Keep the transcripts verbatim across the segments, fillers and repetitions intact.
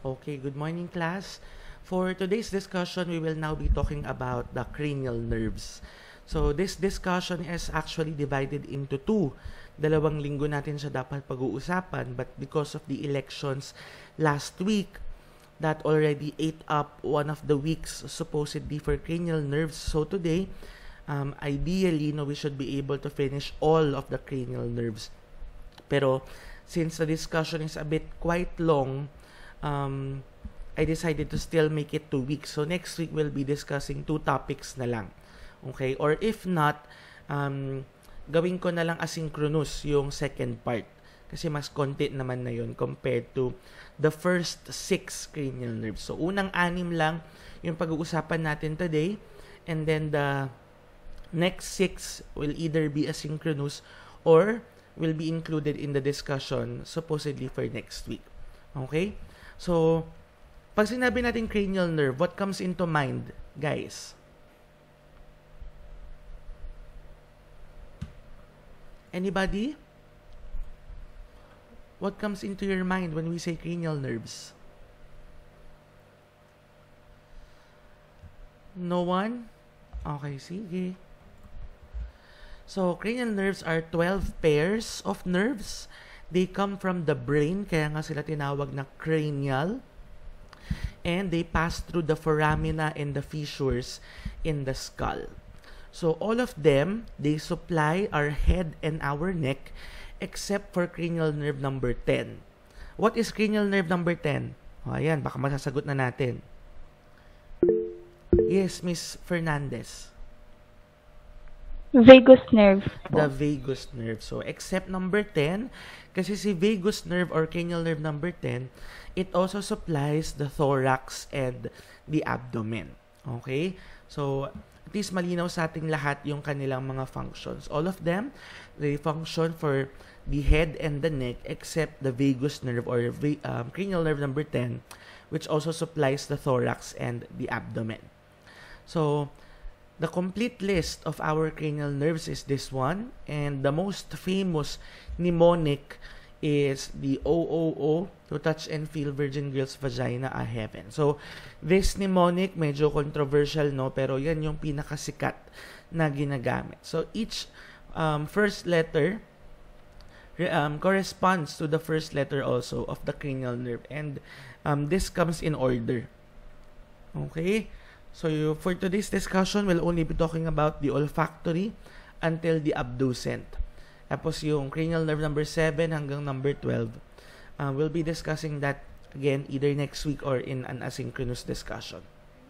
Okay, good morning class. For today's discussion, we will now be talking about the cranial nerves. So this discussion is actually divided into two. Dalawang linggo natin siya dapat pag-uusapan, but because of the elections last week, that already ate up one of the weeks supposedly for cranial nerves. So today, um, ideally, no, we should be able to finish all of the cranial nerves. Pero since the discussion is a bit quite long, um, I decided to still make it two weeks. So next week, we'll be discussing two topics na lang. Okay? Or if not, um, gawin ko na lang asynchronous yung second part. Kasi mas konti naman na yun compared to the first six cranial nerves. So, unang anim lang yung pag-uusapan natin today. And then the next six will either be asynchronous or will be included in the discussion supposedly for next week. Okay? So, pag sinabi natin cranial nerve, what comes into mind, guys? Anybody? What comes into your mind when we say cranial nerves? No one? Okay, sige. So, cranial nerves are twelve pairs of nerves. They come from the brain, kaya nga sila tinawag na cranial. And they pass through the foramina and the fissures in the skull. So, all of them, they supply our head and our neck except for cranial nerve number ten. What is cranial nerve number ten? O, ayan, baka masasagot na natin. Yes, Miss Fernandez. Vagus nerve. The vagus nerve. So, except number ten, kasi si vagus nerve or cranial nerve number ten, it also supplies the thorax and the abdomen. Okay? So, at least malinaw sa ating lahat yung kanilang mga functions. All of them, they function for the head and the neck except the vagus nerve or um, cranial nerve number ten, which also supplies the thorax and the abdomen. So, the complete list of our cranial nerves is this one, and the most famous mnemonic is the O O O, to touch and feel virgin girl's vagina a heaven. So, this mnemonic, medyo controversial, no? Pero yan yung pinakasikat na ginagamit. So, each um, first letter um, corresponds to the first letter also of the cranial nerve. And um, this comes in order. Okay? So, you, for today's discussion, we'll only be talking about the olfactory until the abducent. Tapos yung cranial nerve number seven hanggang number twelve, uh, we'll be discussing that again either next week or in an asynchronous discussion.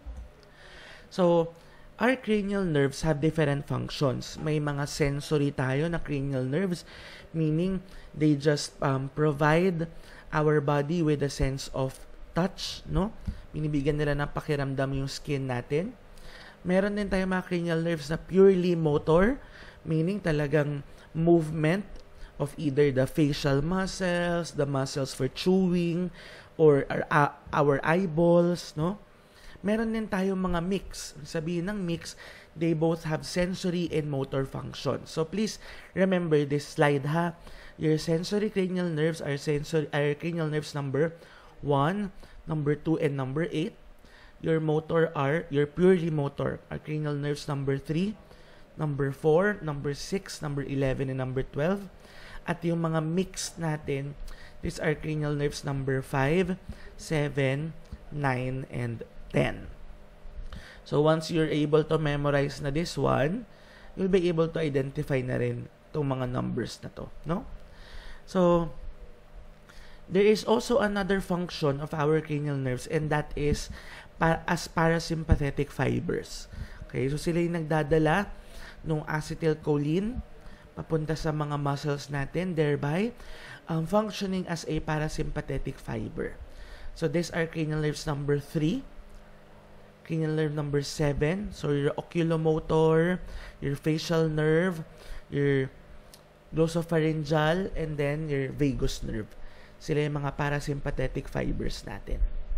So, our cranial nerves have different functions. May mga sensory tayo na cranial nerves, meaning they just um, provide our body with a sense of touch, no? Binibigyan nila ng pakiramdam yung skin natin. Meron din tayo mga cranial nerves na purely motor, meaning talagang movement of either the facial muscles, the muscles for chewing, or our, uh, our eyeballs, no? Meron din tayong mga mix. Sabihin ng mix, they both have sensory and motor function. So please remember this slide, ha? Your sensory cranial nerves are sensory are cranial nerves number one, number two, and number eight. Your motor are, your purely motor, are cranial nerves number three, number four, number six, number eleven, and number twelve. At yung mga mix natin, these are cranial nerves number five, seven, nine, and ten. So, once you're able to memorize na this one, you'll be able to identify na rin itong mga numbers na to, no? So, there is also another function of our cranial nerves, and that is pa- as parasympathetic fibers. Okay, so sila yung nagdadala ng acetylcholine papunta sa mga muscles natin, thereby um, functioning as a parasympathetic fiber. So, these are cranial nerves number three, cranial nerve number seven, so your oculomotor, your facial nerve, your glossopharyngeal, and then your vagus nerve. Sila yung mga parasympathetic fibers natin.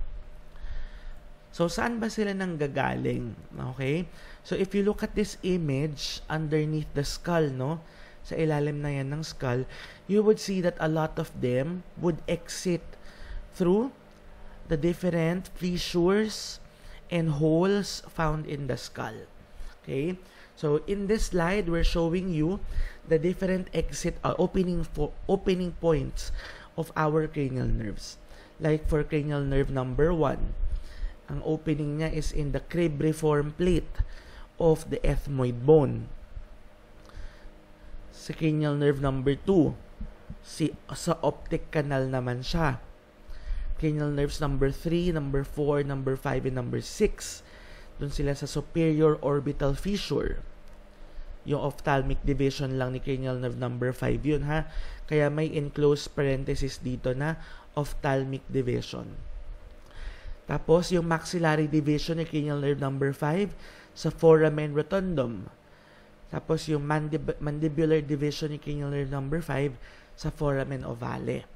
So, saan ba sila nanggagaling? Okay? So, if you look at this image underneath the skull, no? Sa ilalim na yan ng skull, you would see that a lot of them would exit through the different fissures and holes found in the skull. Okay? So, in this slide, we're showing you the different exit, uh, opening, for, opening points of our cranial nerves. Like for cranial nerve number one, ang opening niya is in the cribriform plate of the ethmoid bone. Sa cranial nerve number two, si, sa optic canal naman siya. Cranial nerves number three, number four, number five, and number six, dun sila sa superior orbital fissure. Yung ophthalmic division lang ni cranial nerve number five yun, ha? Kaya may enclosed parenthesis dito na ophthalmic division. Tapos, yung maxillary division ni cranial nerve number five sa foramen rotundum. Tapos, yung mandib mandibular division ni cranial nerve number five sa foramen ovale.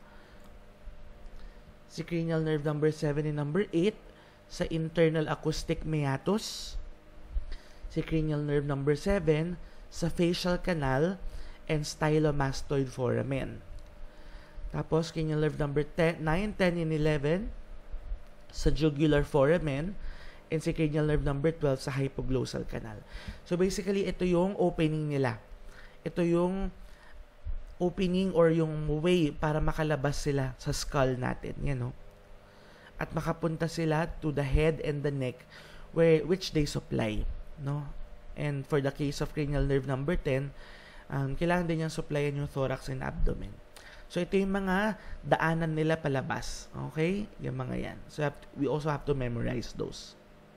Si cranial nerve number seven and number eight sa internal acoustic meatus. Si cranial nerve number seven sa facial canal and stylomastoid foramen. Tapos, cranial nerve number nine, ten, and eleven sa jugular foramen, and si cranial nerve number twelve sa hypoglossal canal. So, basically, ito yung opening nila. Ito yung opening or yung way para makalabas sila sa skull natin. Yan, no? At makapunta sila to the head and the neck where which they supply. No? And for the case of cranial nerve number ten, um, kailangan din niyang supplyan yung thorax and abdomen. So, ito yung mga daanan nila palabas. Okay? Yung mga yan. So, have to, we also have to memorize those.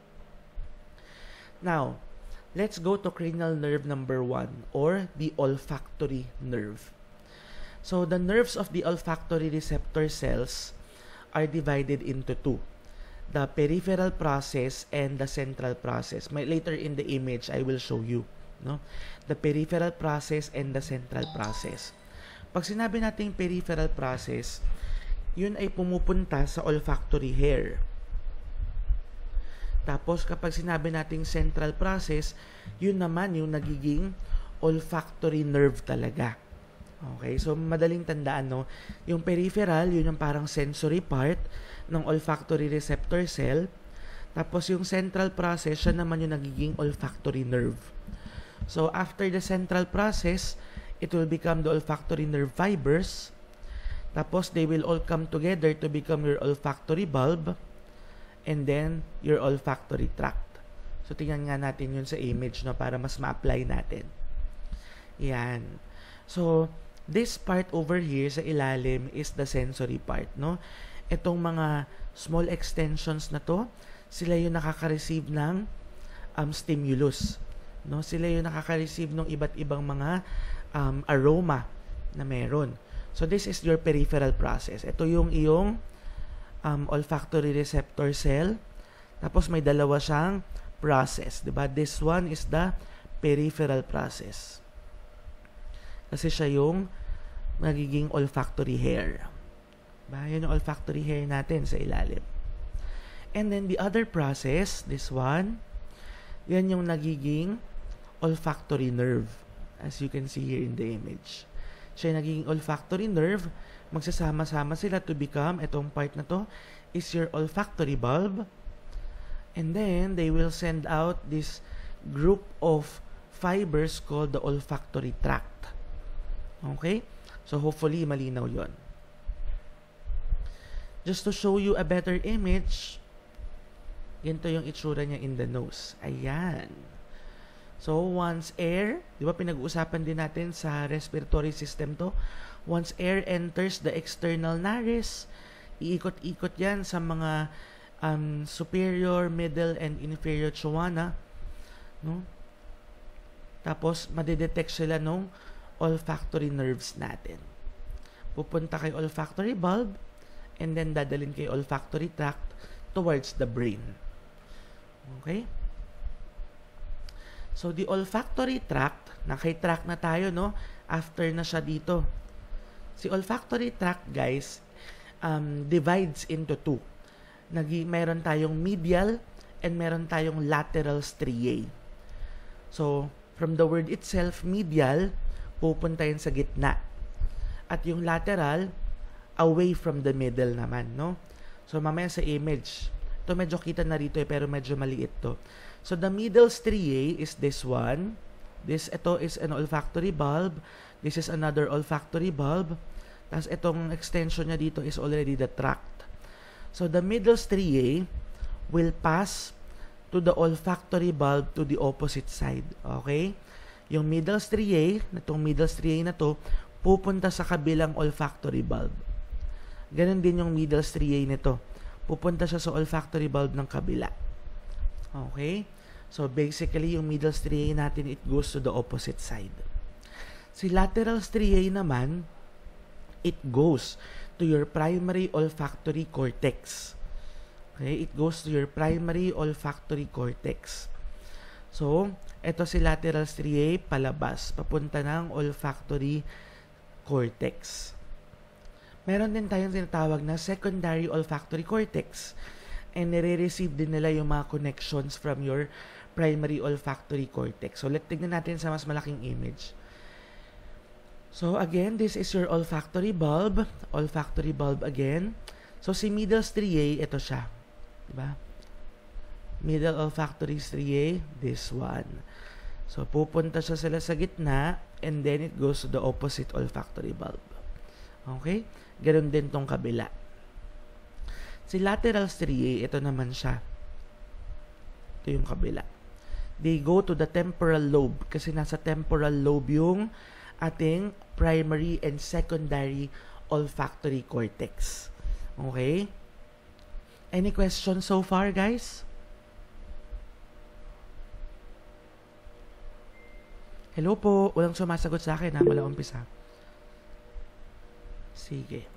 Now, let's go to cranial nerve number one or the olfactory nerve. So, the nerves of the olfactory receptor cells are divided into two. The peripheral process and the central process. May, later in the image, I will show you. No? The peripheral process and the central process. Pag sinabi natin peripheral process, yun ay pumupunta sa olfactory hair. Tapos kapag sinabi natin central process, yun naman yung nagiging olfactory nerve talaga. Okay, so madaling tandaan, no? Yung peripheral, yun yung parang sensory part ng olfactory receptor cell. Tapos yung central process, siya naman yung nagiging olfactory nerve. So after the central process, it will become the olfactory nerve fibers. Tapos, they will all come together to become your olfactory bulb and then your olfactory tract. So, tingnan nga natin yun sa image, no, para mas ma-apply natin. Yan. So, this part over here sa ilalim is the sensory part, no? Itong mga small extensions na to, sila yung nakaka-receive ng um, stimulus. No? Sila yung nakaka-receive ng iba't ibang mga Um, aroma na meron. So, this is your peripheral process. Ito yung iyong um, olfactory receptor cell. Tapos, may dalawa siyang process. Diba? This one is the peripheral process. Kasi siya yung nagiging olfactory hair. Diba? Yan yung olfactory hair natin sa ilalim. And then, the other process, this one, yan yung nagiging olfactory nerve. As you can see here in the image. Siya yung nagiging olfactory nerve. Magsasama-sama sila to become, itong part na to, is your olfactory bulb. And then, they will send out this group of fibers called the olfactory tract. Okay? So, hopefully, malinaw yon. Just to show you a better image, ganito yung itsura niya in the nose. Ayan. So, once air, di ba pinag-uusapan din natin sa respiratory system to, once air enters the external nares, iikot-ikot yan sa mga um, superior, middle, and inferior choana. No? Tapos, madidetect sila nung olfactory nerves natin. Pupunta kay olfactory bulb, and then dadalhin kay olfactory tract towards the brain. Okay? So, the olfactory tract, nakay-tract na tayo, no? After na siya dito. Si olfactory tract, guys, um, divides into two. Nagi, meron tayong medial and meron tayong lateral striae. So, from the word itself, medial, pupunta yun sa gitna. At yung lateral, away from the middle naman, no? So, mamaya sa image. Ito medyo kita na rito eh, pero medyo maliit to. So, the middle striae is this one. This, ito is an olfactory bulb. This is another olfactory bulb. Tapos, itong extension niya dito is already the tract. So, the middle striae will pass to the olfactory bulb to the opposite side. Okay? Yung middle striae, itong middle striae na to, pupunta sa kabilang olfactory bulb. Ganon din yung middle striae nito. Pupunta siya sa olfactory bulb ng kabila. Okay? So, basically, yung middle striae natin, it goes to the opposite side. Si lateral striae naman, it goes to your primary olfactory cortex. Okay? It goes to your primary olfactory cortex. So, ito si lateral striae, palabas, papunta ng olfactory cortex. Meron din tayong tinatawag na secondary olfactory cortex. And nire-receive din nila yung mga connections from your primary olfactory cortex. So, let's tignan natin sa mas malaking image. So, again, this is your olfactory bulb. Olfactory bulb again. So, si middle striae, ito siya. Diba? Middle olfactory striae, this one. So, pupunta siya sila sa gitna, and then it goes to the opposite olfactory bulb. Okay? Ganon din tong kabila. Si lateral striae, ito naman siya. Ito yung kabila. They go to the temporal lobe kasi nasa temporal lobe yung ating primary and secondary olfactory cortex. Okay? Any questions so far, guys? Hello po. Walang sumasagot sa akin, ha? Wala umpisa. Sige.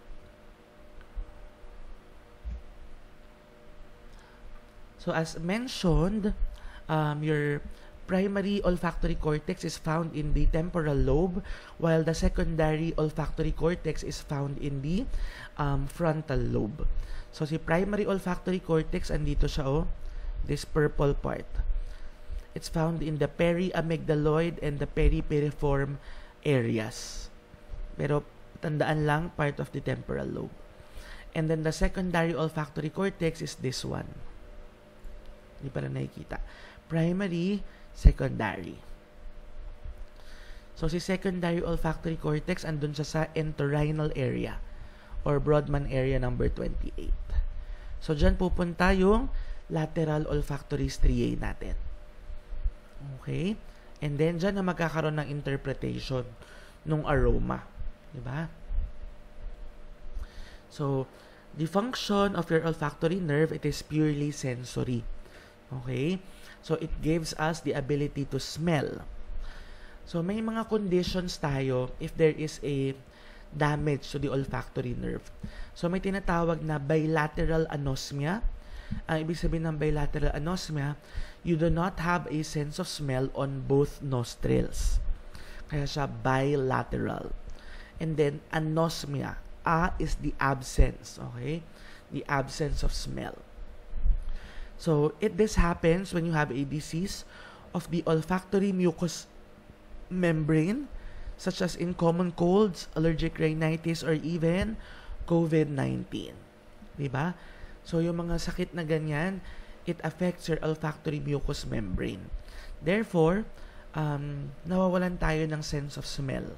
So, as mentioned, um, your primary olfactory cortex is found in the temporal lobe, while the secondary olfactory cortex is found in the um, frontal lobe. So, si primary olfactory cortex, andito siya, oh, this purple part. It's found in the periamygdaloid and the peripiriform areas. Pero, tandaan lang, part of the temporal lobe. And then, the secondary olfactory cortex is this one. Hindi pa rin nakikita. Primary, secondary. So, si secondary olfactory cortex, andun siya sa entorhinal area or Brodmann area number twenty-eight. So, dyan pupunta yung lateral olfactory striae natin. Okay? And then, dyan na magkakaroon ng interpretation ng aroma. Diba? So, the function of your olfactory nerve, it is purely sensory. Okay? So, it gives us the ability to smell. So, may mga conditions tayo if there is a damage to the olfactory nerve. So, may tinatawag na bilateral anosmia. Ang ibig sabihin ng bilateral anosmia, you do not have a sense of smell on both nostrils. Kaya siya bilateral. And then, anosmia. A is the absence. Okay? The absence of smell. So, it this happens when you have a disease of the olfactory mucous membrane, such as in common colds, allergic rhinitis, or even COVID nineteen. Diba? So, yung mga sakit na ganyan, it affects your olfactory mucous membrane. Therefore, um, nawawalan tayo ng sense of smell.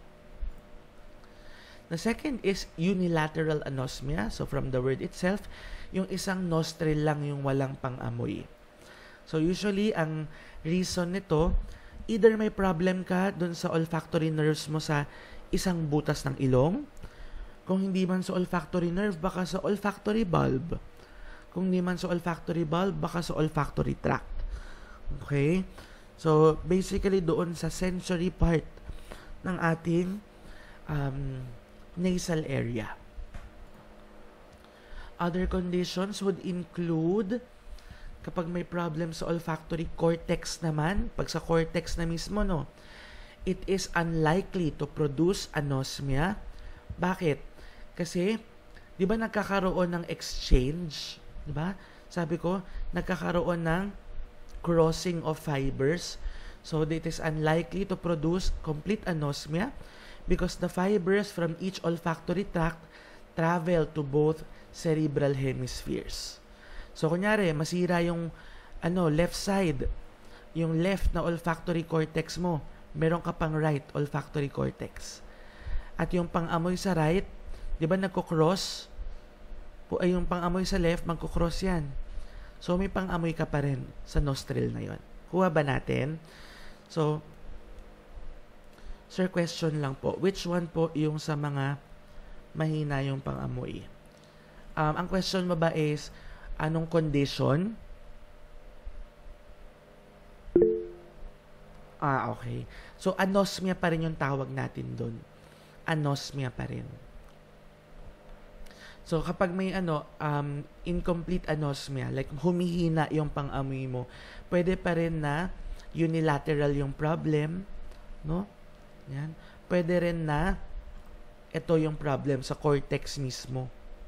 The second is unilateral anosmia. So, from the word itself, yung isang nostril lang yung walang pang-amoy. So, usually, ang reason nito, either may problem ka dun sa olfactory nerves mo sa isang butas ng ilong. Kung hindi man sa olfactory nerve, baka sa olfactory bulb. Kung hindi man sa olfactory bulb, baka sa olfactory tract. Okay? So, basically, doon sa sensory part ng ating um, nasal area. Other conditions would include kapag may problem sa olfactory cortex naman, pag sa cortex na mismo, no, it is unlikely to produce anosmia. Bakit? Kasi, di ba nagkakaroon ng exchange? Di ba? Sabi ko, nagkakaroon ng crossing of fibers. So, it is unlikely to produce complete anosmia because the fibers from each olfactory tract travel to both cerebral hemispheres. So, kunyari, masira yung ano, left side, yung left na olfactory cortex mo, meron ka pang right olfactory cortex. At yung pang-amoy sa right, di ba nagko-cross? Ay, yung pang-amoy sa left, magko-cross yan. So, may pang-amoy ka pa rin sa nostril na yon. Kuha ba natin? So, sir, question lang po. Which one po yung sa mga mahina yung pang-amoy? Um, ang question mo ba is, anong condition? Ah, okay. So, anosmia pa rin yung tawag natin doon. Anosmia pa rin. So, kapag may ano, um, incomplete anosmia, like humihina yung pang-amoy mo, pwede pa rin na unilateral yung problem, no? Yan. Pwede rin na ito yung problem sa cortex mismo.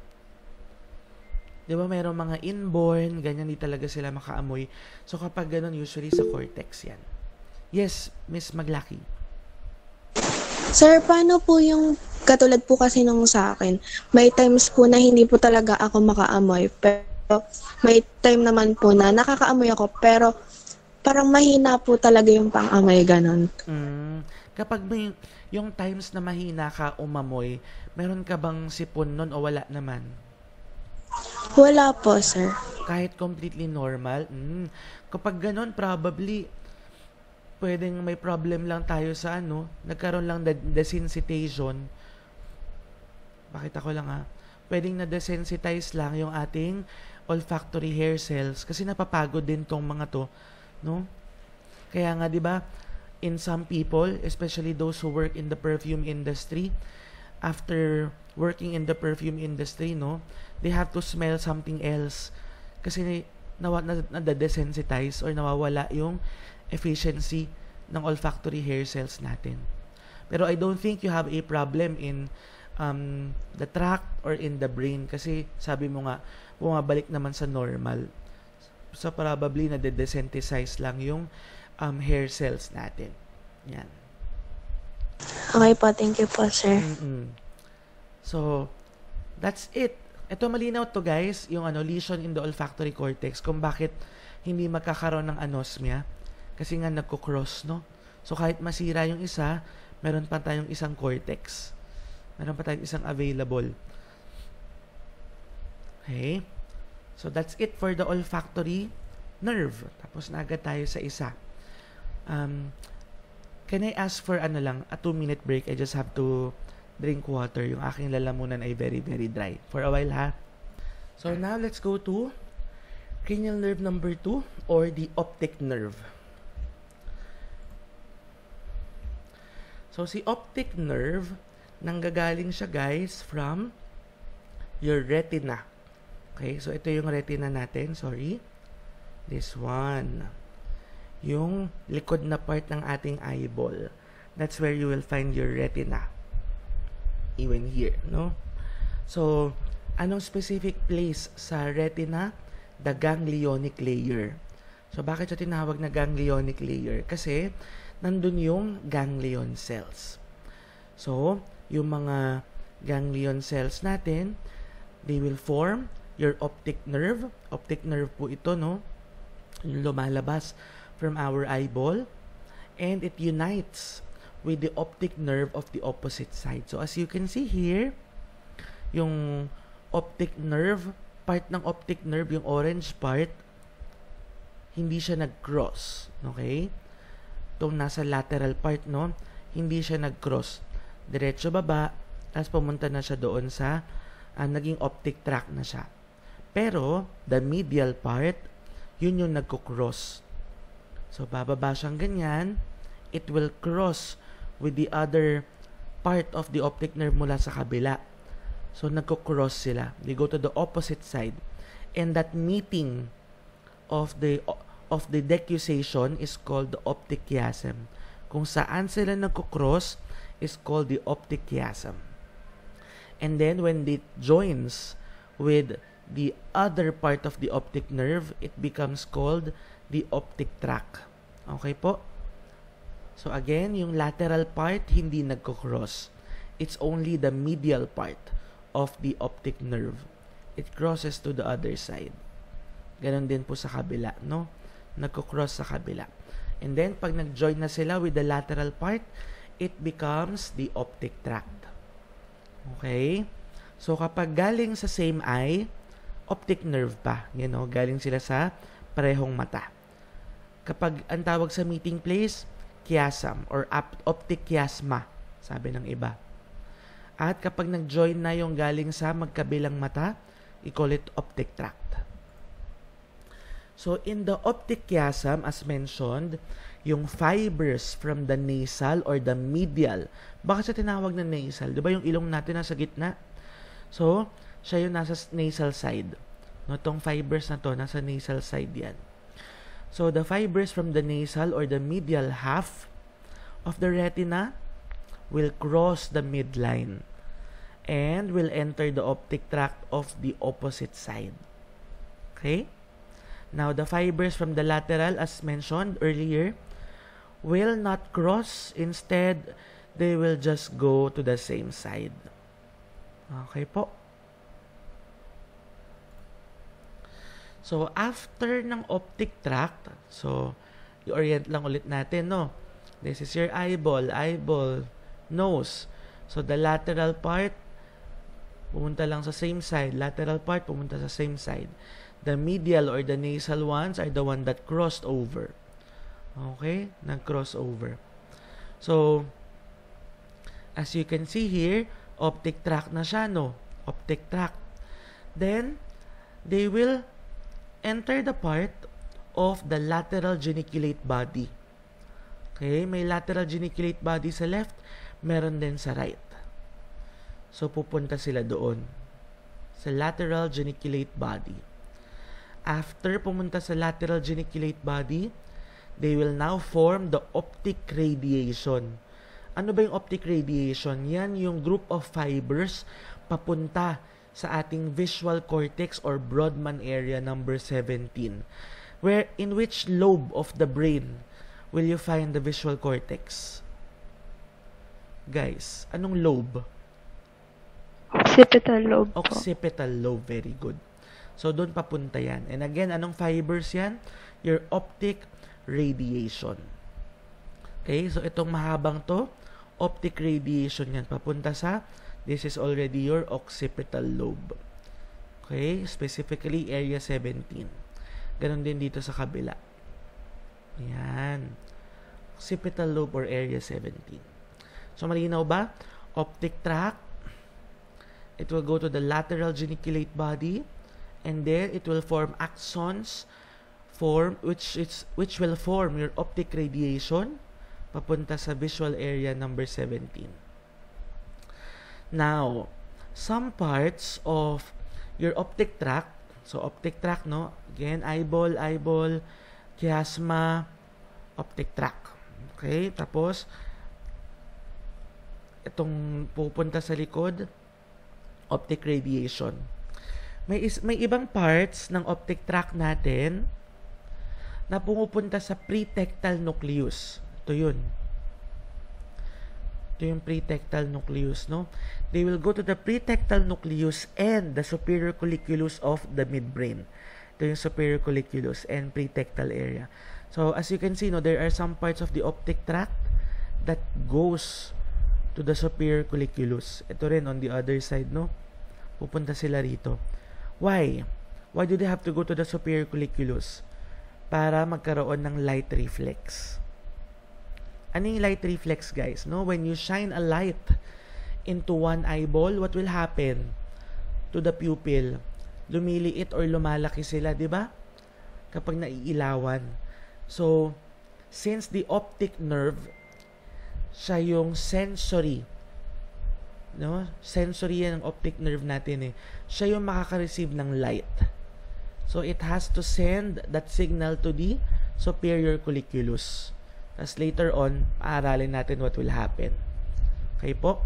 Di ba, mayroong mga inborn, ganyan, di talaga sila makaamoy. So, kapag ganun, usually sa cortex yan. Yes, Miss Maglaki. Sir, paano po yung katulad po kasi nung sa akin, may times po na hindi po talaga ako makaamoy, pero may time naman po na nakakaamoy ako, pero parang mahina po talaga yung pang-amoy, ganon. Mm, kapag may, yung times na mahina ka umamoy, meron ka bang sipon nun o wala naman? Wala po, sir. Kahit completely normal? Mm, kapag ganon, probably pwedeng may problem lang tayo sa ano, nagkaroon lang de- desensitization. Pakita ko lang ha. Pwedeng na-desensitize lang yung ating olfactory hair cells kasi napapagod din tong mga to, no? Kaya nga 'di ba, in some people, especially those who work in the perfume industry, after working in the perfume industry, no, they have to smell something else kasi nawa na-desensitize or nawawala yung efficiency ng olfactory hair cells natin. Pero I don't think you have a problem in um, the tract or in the brain kasi sabi mo nga, bumabalik naman sa normal. So probably na-desensitize lang yung um, hair cells natin. Yan. Okay po, thank you po, sir. Mm-mm. So, that's it. Ito malinaw to guys, yung ano, lesion in the olfactory cortex, kung bakit hindi magkakaroon ng anosmia. Kasi nga nagko-cross, no? So, kahit masira yung isa, meron pa tayong isang cortex. Meron pa tayong isang available. Okay? So, that's it for the olfactory nerve. Tapos na agad tayo sa isa. Um, can I ask for ano lang, a two-minute break? I just have to drink water. Yung aking lalamunan ay very, very dry. For a while, ha? So, now let's go to cranial nerve number two or the optic nerve. So, si optic nerve, nanggagaling siya guys from your retina. Okay, so ito yung retina natin, sorry. This one. Yung likod na part ng ating eyeball. That's where you will find your retina. Even here, no? So, anong specific place sa retina? The ganglionic layer. So, bakit siya tinawag na ganglionic layer? Kasi, nandun yung ganglion cells. So, yung mga ganglion cells natin, they will form your optic nerve. Optic nerve po ito, no? Yung lumalabas from our eyeball. And it unites with the optic nerve of the opposite side. So, as you can see here, yung optic nerve, part ng optic nerve, yung orange part, hindi siya nag-cross. Okay? Itong nasa lateral part, no? Hindi siya nag-cross. Diretso baba, tapos pumunta na siya doon sa uh, naging optic tract na siya. Pero, the medial part, yun yung nagko-cross. So, bababa siyang ganyan, it will cross with the other part of the optic nerve mula sa kabila. So, nagko-cross sila. They go to the opposite side. And that meeting of the of the decussation is called the optic chiasm. Kung saan sila nagko-cross is called the optic chiasm. And then when it joins with the other part of the optic nerve, it becomes called the optic tract. Okay po? So again, yung lateral part hindi nagko-cross. It's only the medial part of the optic nerve. it crosses to the other side. Ganon din po sa kabila, no? Nagko-cross sa kabila. And then, pag nag-join na sila with the lateral part, it becomes the optic tract. Okay? So, kapag galing sa same eye, optic nerve pa. You know, galing sila sa parehong mata. Kapag ang tawag sa meeting place, chiasm or optic chiasma, sabi ng iba. At kapag nag-join na yung galing sa magkabilang mata, i-call it optic tract. So, in the optic chiasm, as mentioned, yung fibers from the nasal or the medial. Bakit siya tinawag na nasal? Di ba yung ilong natin nasa gitna? So, siya yung nasa nasal side. No, tong fibers na to, nasa nasal side yan. So, the fibers from the nasal or the medial half of the retina will cross the midline and will enter the optic tract of the opposite side. Okay? Now, the fibers from the lateral, as mentioned earlier, will not cross. Instead, they will just go to the same side. Okay po. So, after ng optic tract, so, i-orient lang ulit natin, no? This is your eyeball, eyeball, nose. So, the lateral part, pumunta lang sa same side. Lateral part, pumunta sa same side. The medial or the nasal ones are the one that crossed over. Okay? Nag-cross over. So, as you can see here, optic tract na siya, no? Optic tract. Then, they will enter the part of the lateral geniculate body. Okay? May lateral geniculate body sa left, meron din sa right. So, pupunta sila doon. Sa lateral geniculate body. After pumunta sa lateral geniculate body, they will now form the optic radiation. Ano ba yung optic radiation? Yan yung group of fibers papunta sa ating visual cortex or Brodmann area number seventeen. Where, in which lobe of the brain will you find the visual cortex? Guys, anong lobe? Occipital lobe po. Occipital lobe, very good. So, doon papunta yan. And again, anong fibers yan? Your optic radiation. Okay, so itong mahabang to, optic radiation yan. Papunta sa, this is already your occipital lobe. Okay, specifically area seventeen. Ganon din dito sa kabila. Yan. Occipital lobe or area seventeen. So, malinaw ba? Optic tract, it will go to the lateral geniculate body, and there it will form axons form which it's which will form your optic radiation papunta sa visual area number seventeen. Now, some parts of your optic tract, so optic tract, no? Again, eyeball, eyeball, chiasma, optic tract. Okay? Tapos, itong pupunta sa likod, optic radiation. May, is, may ibang parts ng optic tract natin na pumupunta sa pretectal nucleus. Ito yun. Ito yung pretectal nucleus, no? They will go to the pretectal nucleus and the superior colliculus of the midbrain. Ito yung superior colliculus and pretectal area. So, as you can see, no, there are some parts of the optic tract that goes to the superior colliculus. Ito rin on the other side, no? Pupunta sila rito. Why? Why do they have to go to the superior colliculus? Para magkaroon ng light reflex. Ano yung light reflex, guys? No? When you shine a light into one eyeball, what will happen to the pupil? Lumiliit or lumalaki sila, di ba? Kapag naiilawan. So, since the optic nerve, siya yung sensory, no? Sensory yan ang optic nerve natin eh. Siya yung makaka-receive ng light. So, it has to send that signal to the superior colliculus. Tapos later on, paaralin natin what will happen. Okay po?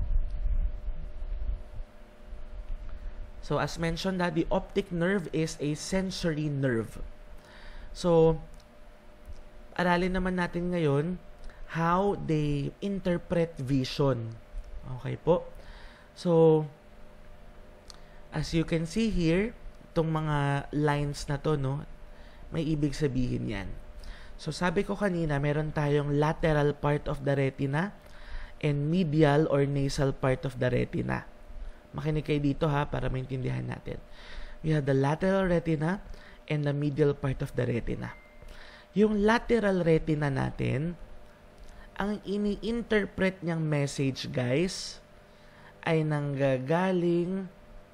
So, as mentioned, that the optic nerve is a sensory nerve. So, aralin naman natin ngayon how they interpret vision. Okay po? So, As you can see here, itong mga lines na to, no, may ibig sabihin yan. So, sabi ko kanina, meron tayong lateral part of the retina and medial or nasal part of the retina. Makinig kayo dito ha, para maintindihan natin. We have the lateral retina and the medial part of the retina. Yung lateral retina natin, ang ini-interpret niyang message, guys, ay nanggagaling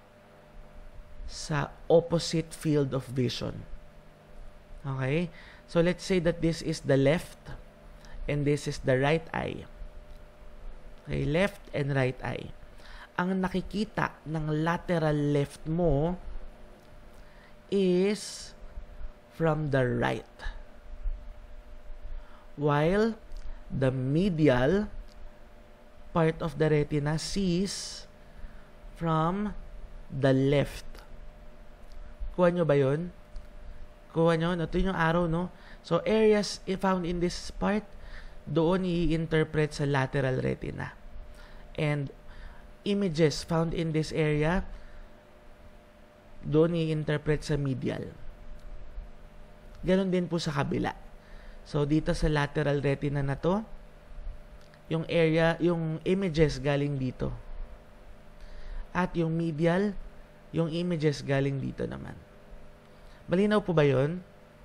sa opposite field of vision. Okay? So, let's say that this is the left and this is the right eye. Okay? Left and right eye. Ang nakikita ng lateral left mo is from the right. While the medial part of the retina sees from the left. Kuha nyo ba yun? Kuha nyo? Ito yung arrow, no? So, areas found in this part, doon i-interpret sa lateral retina. And images found in this area, doon i-interpret sa medial. Ganon din po sa kabila. So, dito sa lateral retina na to, yung area, yung images galing dito. At yung medial, yung images galing dito naman. Malinaw po ba yun?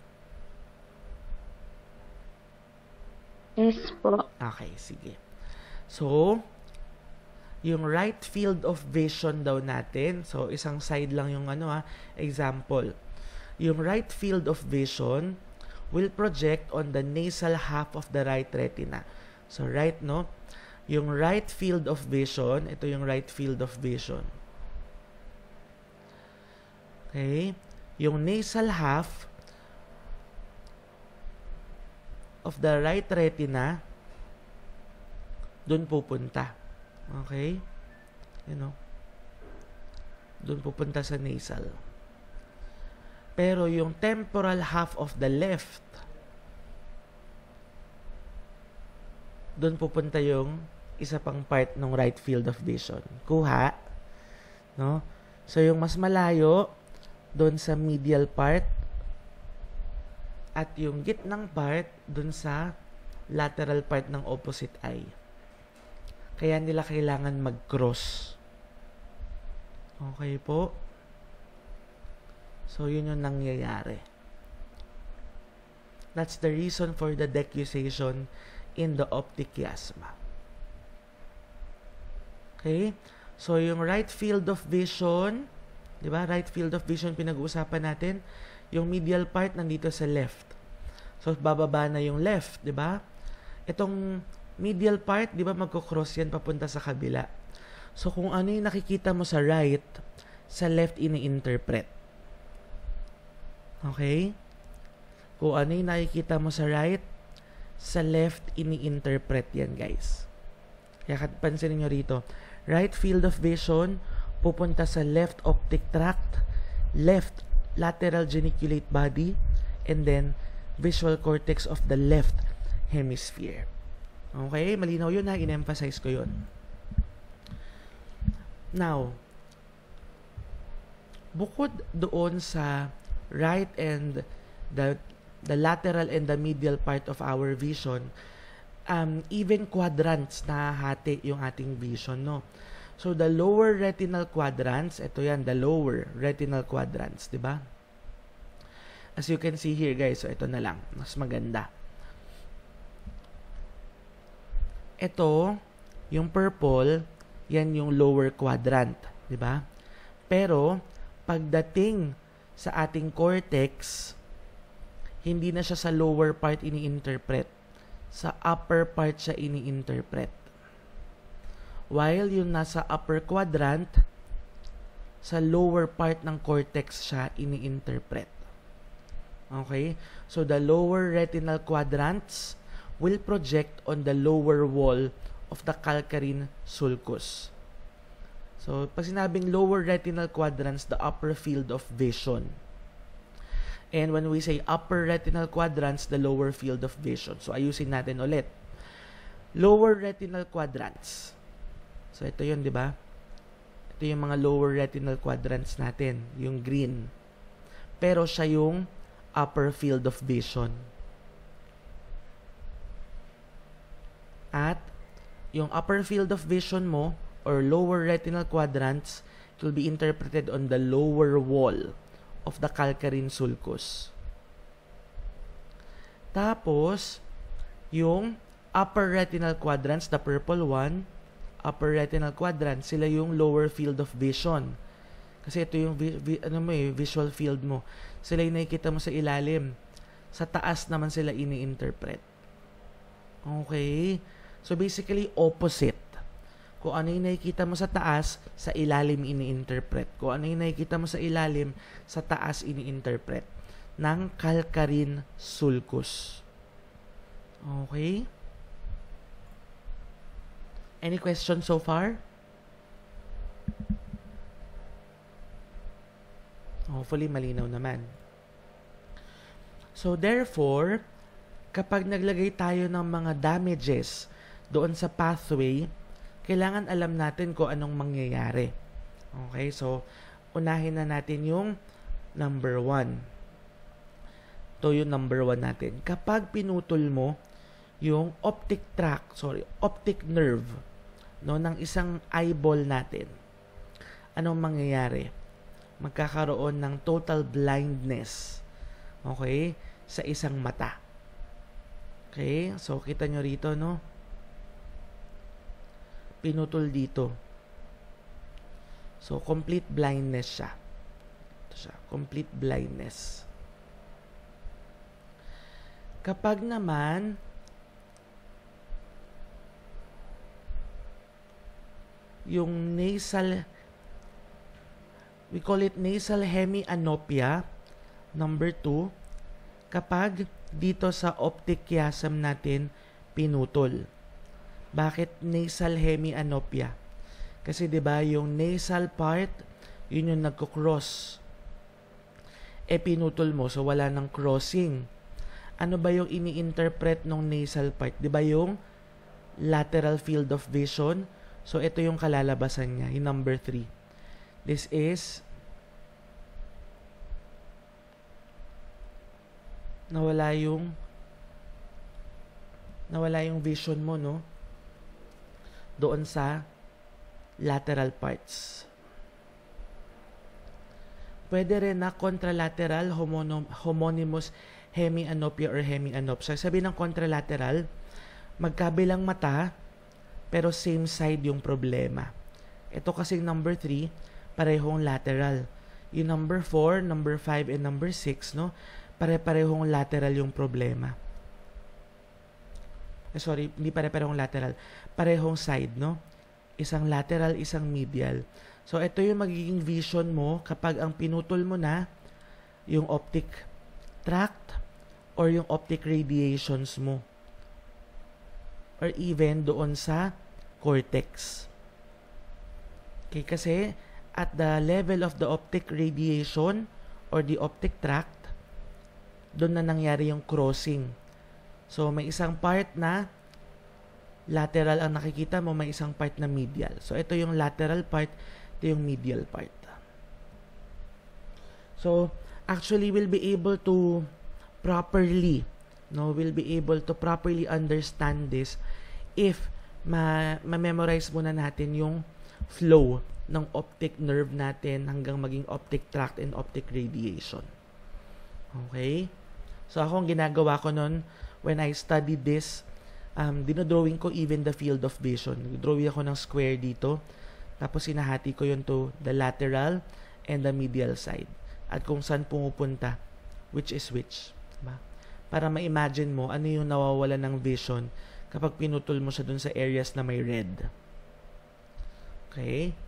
Yes po. Okay, sige. So, yung right field of vision daw natin, so isang side lang yung ano ha, example. Yung right field of vision will project on the nasal half of the right retina. So, right, no? Yung right field of vision, ito yung right field of vision. Okay? Yung nasal half of the right retina, dun pupunta. Okay? You know? Dun pupunta sa nasal. Pero yung temporal half of the left, dun pupunta yung isa pang part ng right field of vision. Kuha. No? So, yung mas malayo, doon sa medial part, at yung gitnang part, doon sa lateral part ng opposite eye. Kaya nila kailangan mag-cross. Okay po? So, yun yung nangyayari. That's the reason for the decussation in the optic chiasma. Okay? So, yung right field of vision, di ba? Right field of vision, pinag-uusapan natin. Yung medial part, nandito sa left. So, bababa na yung left, di ba? Itong medial part, di ba, magkocross yan papunta sa kabila. So, kung ano yung nakikita mo sa right, sa left ini-interpret. Okay? Kung ano yung nakikita mo sa right, sa left ini-interpret yan, guys. Kaya pansinin nyo rito, right field of vision, pupunta sa left optic tract, left lateral geniculate body, and then visual cortex of the left hemisphere. Okay? Malinaw yun ha, in-emphasize ko yun. Now, bukod doon sa right and the the lateral and the medial part of our vision, um, even quadrants nahahati yung ating vision, no? So, the lower retinal quadrants, ito yan, the lower retinal quadrants, di ba? As you can see here, guys, so ito na lang, mas maganda. Ito, yung purple, yan yung lower quadrant, di ba? Pero, pagdating sa ating cortex, hindi na siya sa lower part ini-interpret. Sa upper part siya ini-interpret. While yung nasa upper quadrant, sa lower part ng cortex siya ini-interpret. Okay? So, the lower retinal quadrants will project on the lower wall of the calcarine sulcus. So, pag sinabing lower retinal quadrants, the upper field of vision. And when we say upper retinal quadrants, the lower field of vision. So, ayusin natin ulit. Lower retinal quadrants. So, ito yun, di ba? Ito yung mga lower retinal quadrants natin, yung green. Pero siya yung upper field of vision. At yung upper field of vision mo or lower retinal quadrants, it will be interpreted on the lower wall of the calcarine sulcus. Tapos, yung upper retinal quadrants, the purple one, upper retinal quadrant, sila yung lower field of vision. Kasi ito yung vi- vi- ano mo eh, visual field mo. Sila yung nakikita mo sa ilalim. Sa taas naman sila ini-interpret. Okay? So basically, opposite. Kung ano yung nakikita mo sa taas, sa ilalim ini-interpret. Kung ano yung nakikita mo sa ilalim, sa taas ini-interpret. Ng calcarine sulcus. Okay? Any questions so far? Hopefully, malinaw naman. So, therefore, kapag naglagay tayo ng mga damages doon sa pathway, kailangan alam natin kung anong mangyayari. Okay? So, unahin na natin yung number one. Ito yung number one natin. Kapag pinutol mo yung optic tract, sorry, optic nerve, no, ng isang eyeball natin, anong mangyayari? Magkakaroon ng total blindness, okay, sa isang mata. Okay, so kita nyo rito, no? Pinutol dito. So, complete blindness siya. Ito siya, complete blindness. Kapag naman, yung nasal, we call it nasal hemianopia, number two, kapag dito sa optic chiasm natin pinutol. Bakit nasal hemianopia? Kasi 'di ba yung nasal part, yun yung nagko-cross. E pinutol mo, so wala nang crossing. Ano ba yung ini-interpret ng nasal part? 'Di ba yung lateral field of vision? So ito yung kalalabasan niya, yung number three. This is nawala yung nawala yung vision mo, no? Doon sa lateral parts. Pwede rin na contralateral homonom, homonymous hemianopia or hemianopsia. Sabi ng contralateral, magkabilang mata pero same side yung problema. Ito kasing number three, parehong lateral. Yung number four, number five, and number six, no? Pare-parehong lateral yung problema. Eh, sorry, hindi pare-parehong lateral. Parehong side, no? Isang lateral, isang medial. So, ito yung magiging vision mo kapag ang pinutol mo na yung optic tract or yung optic radiations mo. Or even doon sa cortex. Okay, kasi at the level of the optic radiation or the optic tract, doon na nangyari yung crossing. So, may isang part na lateral ang nakikita mo, may isang part na medial. So, ito yung lateral part, ito yung medial part. So, actually, we'll be able to properly, no, we'll be able to properly understand this if ma- ma-memorize muna natin yung flow ng optic nerve natin hanggang maging optic tract and optic radiation. Okay? So, ako ang ginagawa ko nun, when I studied this, um, dinodrawing ko even the field of vision. Drawing ako ng square dito, tapos sinahati ko yun to the lateral and the medial side. At kung saan pumupunta, which is which. Diba? Para ma-imagine mo ano yung nawawala ng vision kapag pinutol mo siya dun sa areas na may red. Okay?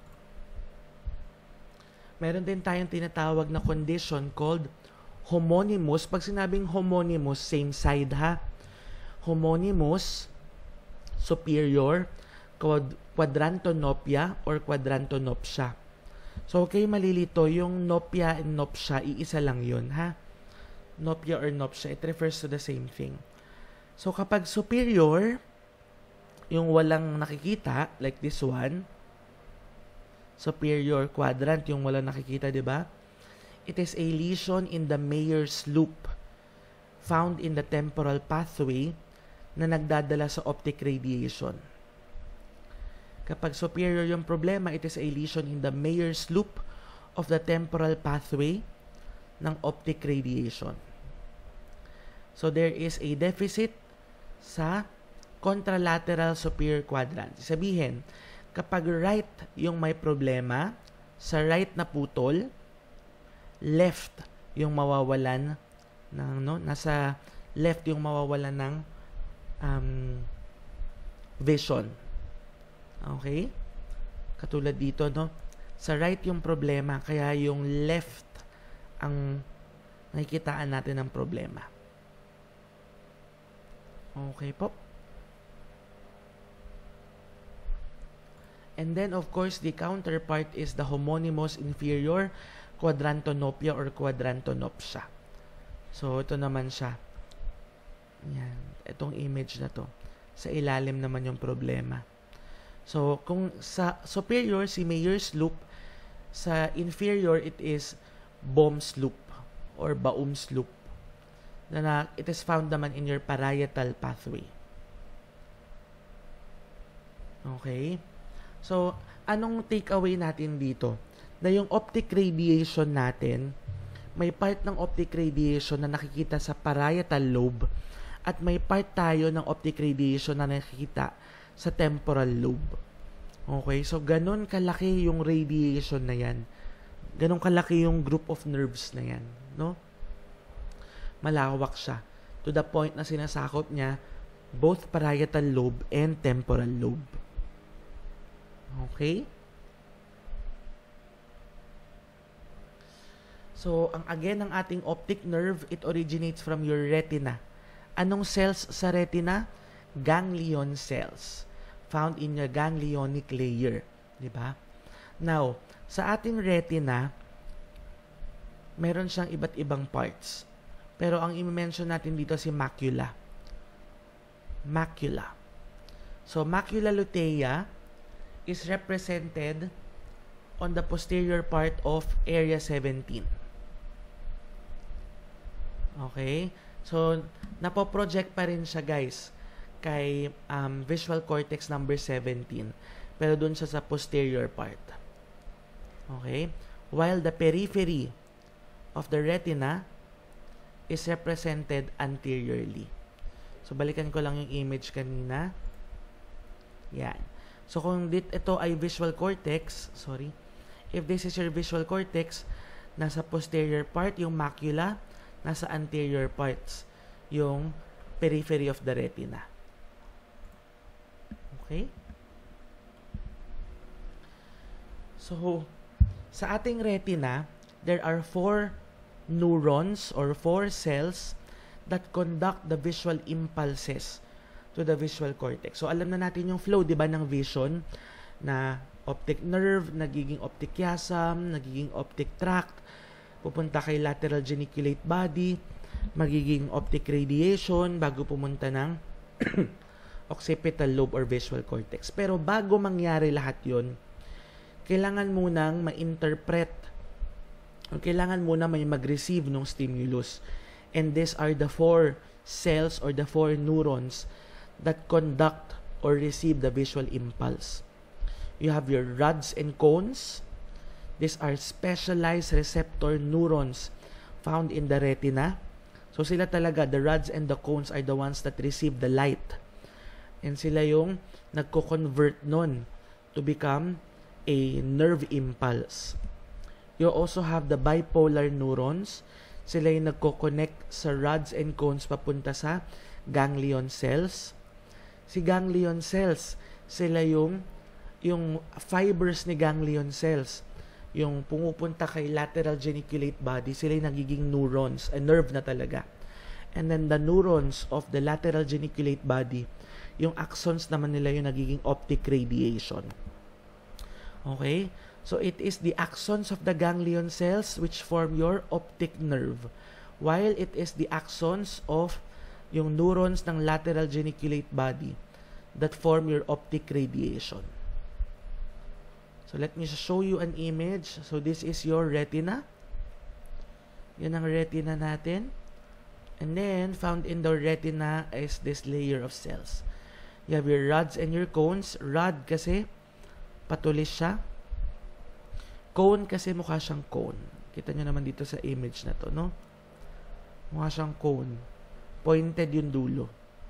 Meron din tayong tinatawag na condition called homonymous. Pag sinabing homonymous, same side ha. Homonymous superior quad- quadrantonopia or quadrantonopsia. So, okay, malilito. Yung nopia and nopsia, iisa lang yun, ha? Nopia or nopsia, it refers to the same thing. So, kapag superior, yung walang nakikita, like this one, superior quadrant, yung wala nakikita, di ba? It is a lesion in the Meyer's loop found in the temporal pathway na nagdadala sa optic radiation. Kapag superior yung problema, it is a lesion in the Meyer's loop of the temporal pathway ng optic radiation. So there is a deficit sa contralateral superior quadrant. Sabihin, kapag right yung may problema, sa right na putol, left yung mawawalan ng, no, nasa left yung mawawalan ng um, vision. Okay? Katulad dito, no? Sa right yung problema, kaya yung left ang nakikitaan natin ng problema. Okay po. And then, of course, the counterpart is the homonymous inferior quadrantonopia or quadrantonopsia. So, ito naman siya. Yan. Itong image na to. Sa ilalim naman yung problema. So, kung sa superior, si Meyer's loop, sa inferior, it is Bohm's loop or Baum's loop. Na, na it is found naman in your parietal pathway. Okay? So, anong takeaway natin dito? Na yung optic radiation natin, may part ng optic radiation na nakikita sa parietal lobe at may part tayo ng optic radiation na nakikita sa temporal lobe. Okay? So, ganun kalaki yung radiation na yan. Ganun kalaki yung group of nerves na yan. No? Malawak siya. To the point na sinasakop niya both parietal lobe and temporal lobe. Okay? So, ang again ng ating optic nerve, it originates from your retina. Anong cells sa retina? Ganglion cells. Found in your ganglionic layer. Diba? Now, sa ating retina, meron siyang iba't ibang parts. Pero ang i-mention natin dito si macula. Macula. So, macula lutea is represented on the posterior part of area seventeen. Okay? So, napoproject pa rin siya, guys, kay um, visual cortex number seventeen. Pero dun siya sa posterior part. Okay? While the periphery of the retina is represented anteriorly. So, balikan ko lang yung image kanina. Yan. So, kung dit, ito ay visual cortex, sorry, if this is your visual cortex, nasa posterior part yung macula, nasa anterior parts yung periphery of the retina. Okay? So, sa ating retina, there are four neurons or four cells that conduct the visual impulses to the visual cortex. So, alam na natin yung flow, di ba, ng vision na optic nerve, nagiging optic chiasm, nagiging optic tract, pupunta kay lateral geniculate body, magiging optic radiation bago pumunta ng occipital lobe or visual cortex. Pero bago mangyari lahat yon, kailangan munang ma-interpret o kailangan muna may mag-receive ng stimulus. And these are the four cells or the four neurons that conduct or receive the visual impulse. You have your rods and cones. These are specialized receptor neurons found in the retina. So sila talaga, the rods and the cones are the ones that receive the light. And sila yung nagko-convert nun to become a nerve impulse. You also have the bipolar neurons. Sila yung nagko-connect sa rods and cones papunta sa ganglion cells. Si ganglion cells, sila yung yung fibers ni ganglion cells, yung pumupunta kay lateral geniculate body, sila yung nagiging neurons, a nerve na talaga. And then the neurons of the lateral geniculate body, yung axons naman nila yung nagiging optic radiation. Okay? So, it is the axons of the ganglion cells which form your optic nerve, while it is the axons of yung neurons ng lateral geniculate body that form your optic radiation. So, So, let me show you an image. So, this is your retina. Yan ang retina natin. And then, found in the retina is this layer of cells. You have your rods and your cones. Rod kasi, patulis siya. Cone kasi mukha siyang cone. Kita nyo naman dito sa image na to, no? Mukha siyang cone. Pointed yung dulo.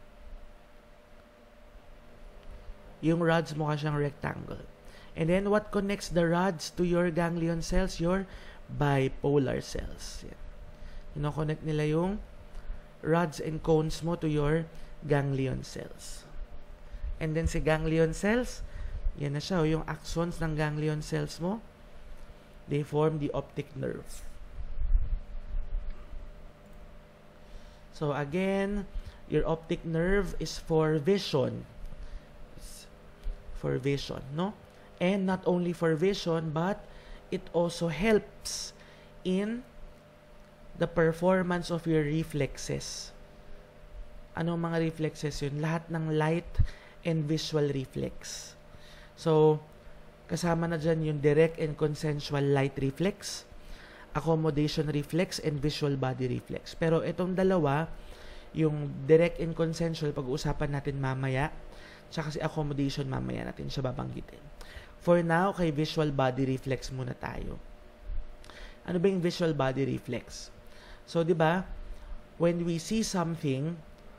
Yung rods mukha siyang rectangle. And then, what connects the rods to your ganglion cells? Your bipolar cells. Yan. Ino-connect nila yung rods and cones mo to your ganglion cells. And then, si ganglion cells, yan na siya, yung axons ng ganglion cells mo, they form the optic nerve. So again, your optic nerve is for vision. It's for vision, no? And not only for vision, but it also helps in the performance of your reflexes. Ano mga reflexes yun? Lahat ng light and visual reflex. So, kasama na dyan yung direct and consensual light reflex, accommodation reflex, and visual body reflex. Pero itong dalawa, yung direct and consensual, pag-uusapan natin mamaya, tsaka si accommodation mamaya natin siya babanggitin. For now, kay visual body reflex muna tayo. Ano ba yung visual body reflex? So, di ba, when we see something,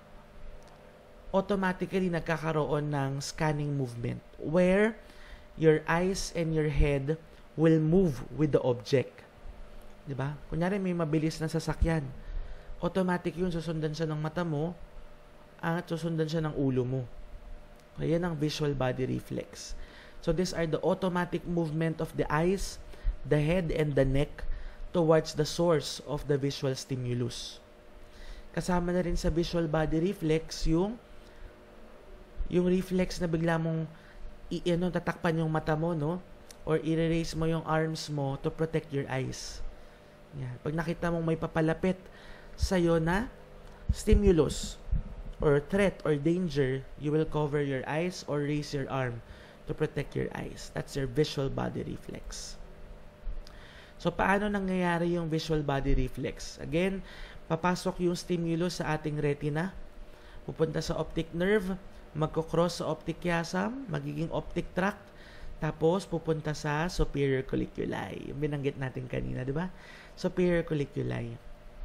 automatically nagkakaroon ng scanning movement where your eyes and your head will move with the object. Diba? Kunyari may mabilis na sasakyan. Automatic yun, susundan siya ng mata mo at susundan siya ng ulo mo. Kaya yan ang visual body reflex. So these are the automatic movement of the eyes, the head, and the neck towards the source of the visual stimulus. Kasama na rin sa visual body reflex yung yung reflex na bigla mong i ano, tatakpan yung mata mo, no? Or i-raise mo yung arms mo to protect your eyes. Yan. Pag nakita mong may papalapit sa'yo na stimulus or threat or danger, you will cover your eyes or raise your arm to protect your eyes. That's your visual body reflex. So, paano nangyayari yung visual body reflex? Again, papasok yung stimulus sa ating retina, pupunta sa optic nerve, magkocross sa optic chiasm, magiging optic tract, tapos pupunta sa superior colliculi. Yung binanggit natin kanina, di ba? Superior colliculi.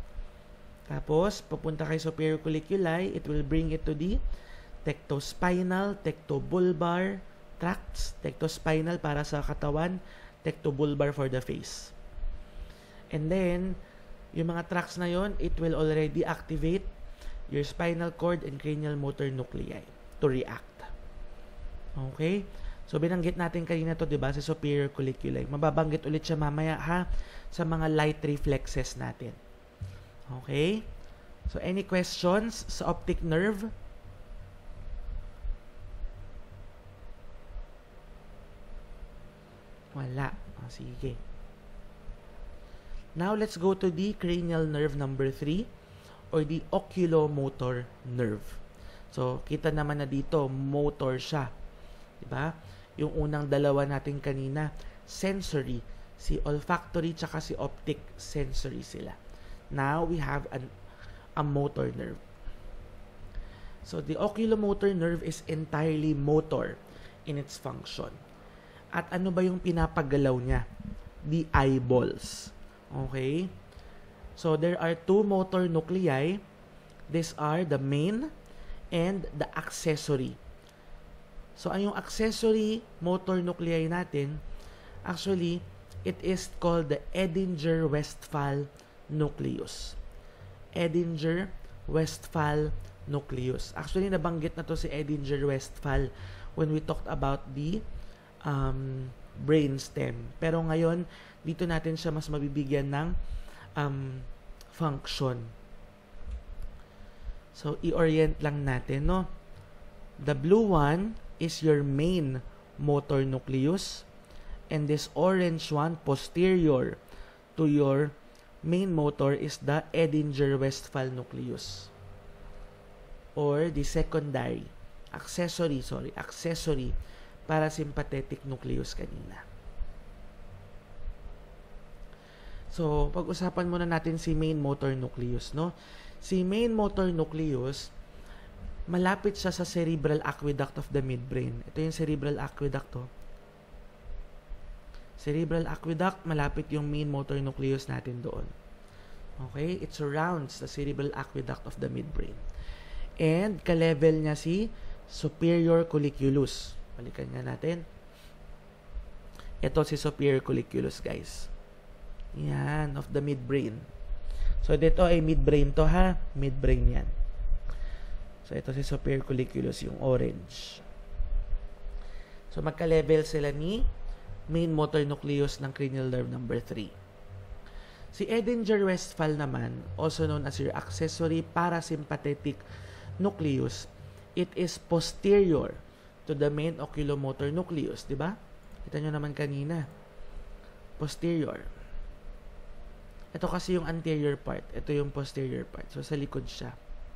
Tapos, pupunta kay superior colliculi, it will bring it to the tectospinal, tectobulbar tracts. Tectospinal para sa katawan, tectobulbar for the face. And then, yung mga tracts na yon, it will already activate your spinal cord and cranial motor nuclei to react. Okay? So, binanggit natin kanina to, diba? Sa superior colliculi. Mababanggit ulit siya mamaya, ha? Sa mga light reflexes natin. Okay? So, any questions sa optic nerve? Wala. O, sige. Now, let's go to the cranial nerve number three or the oculomotor nerve. So, kita naman na dito, motor siya. Diba? Yung unang dalawa natin kanina, sensory. Si olfactory tsaka si optic sensory sila. Now, we have an, a motor nerve. So, the oculomotor nerve is entirely motor in its function. At ano ba yung pinapagalaw niya? The eyeballs. Okay? So, there are two motor nuclei. These are the main and the accessory. So, ang yung accessory motor nuclei natin, actually, it is called the Edinger-Westphal nucleus. Edinger-Westphal nucleus. Actually, nabanggit na to si Edinger-Westphal when we talked about the um, brainstem. Pero ngayon, dito natin siya mas mabibigyan ng um, function. So, i-orient lang natin, no? The blue one is your main motor nucleus. And this orange one, posterior to your main motor, is the Edinger-Westphal nucleus. Or the secondary, accessory, sorry, accessory parasympathetic nucleus kanina. So, pag-usapan muna natin si main motor nucleus, no? Si main motor nucleus, malapit siya sa cerebral aqueduct of the midbrain. Ito yung cerebral aqueduct, to. Cerebral aqueduct, malapit yung main motor nucleus natin doon. Okay? It surrounds the cerebral aqueduct of the midbrain. And, ka-level niya si superior colliculus. Balikan nga natin. Ito si superior colliculus, guys. Yan, of the midbrain. So, dito ay midbrain to, ha? Midbrain yan. So, ito si superior colliculus, yung orange. So, magka-level sila ni main motor nucleus ng cranial nerve number three. Si Edinger-Westphal naman, also known as your accessory parasympathetic nucleus, it is posterior to the main oculomotor nucleus, di ba? Kita nyo naman kanina. Posterior. Ito kasi yung anterior part. Ito yung posterior part. So, sa likod siya.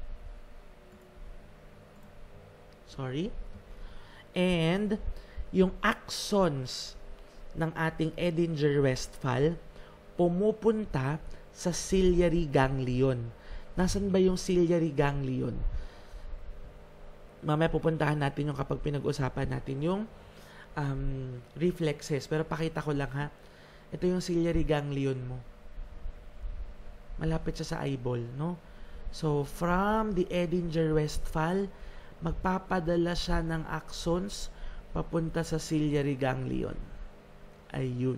Sorry. And, yung axons ng ating Edinger-Westphal pumupunta sa ciliary ganglion. Nasaan ba yung ciliary ganglion? Mamaya pupuntahan natin yung kapag pinag-usapan natin yung um, reflexes. Pero pakita ko lang, ha. Ito yung ciliary ganglion mo. Malapit siya sa eyeball, no? So, from the Edinger-Westphal, magpapadala siya ng axons papunta sa ciliary ganglion. Ayun.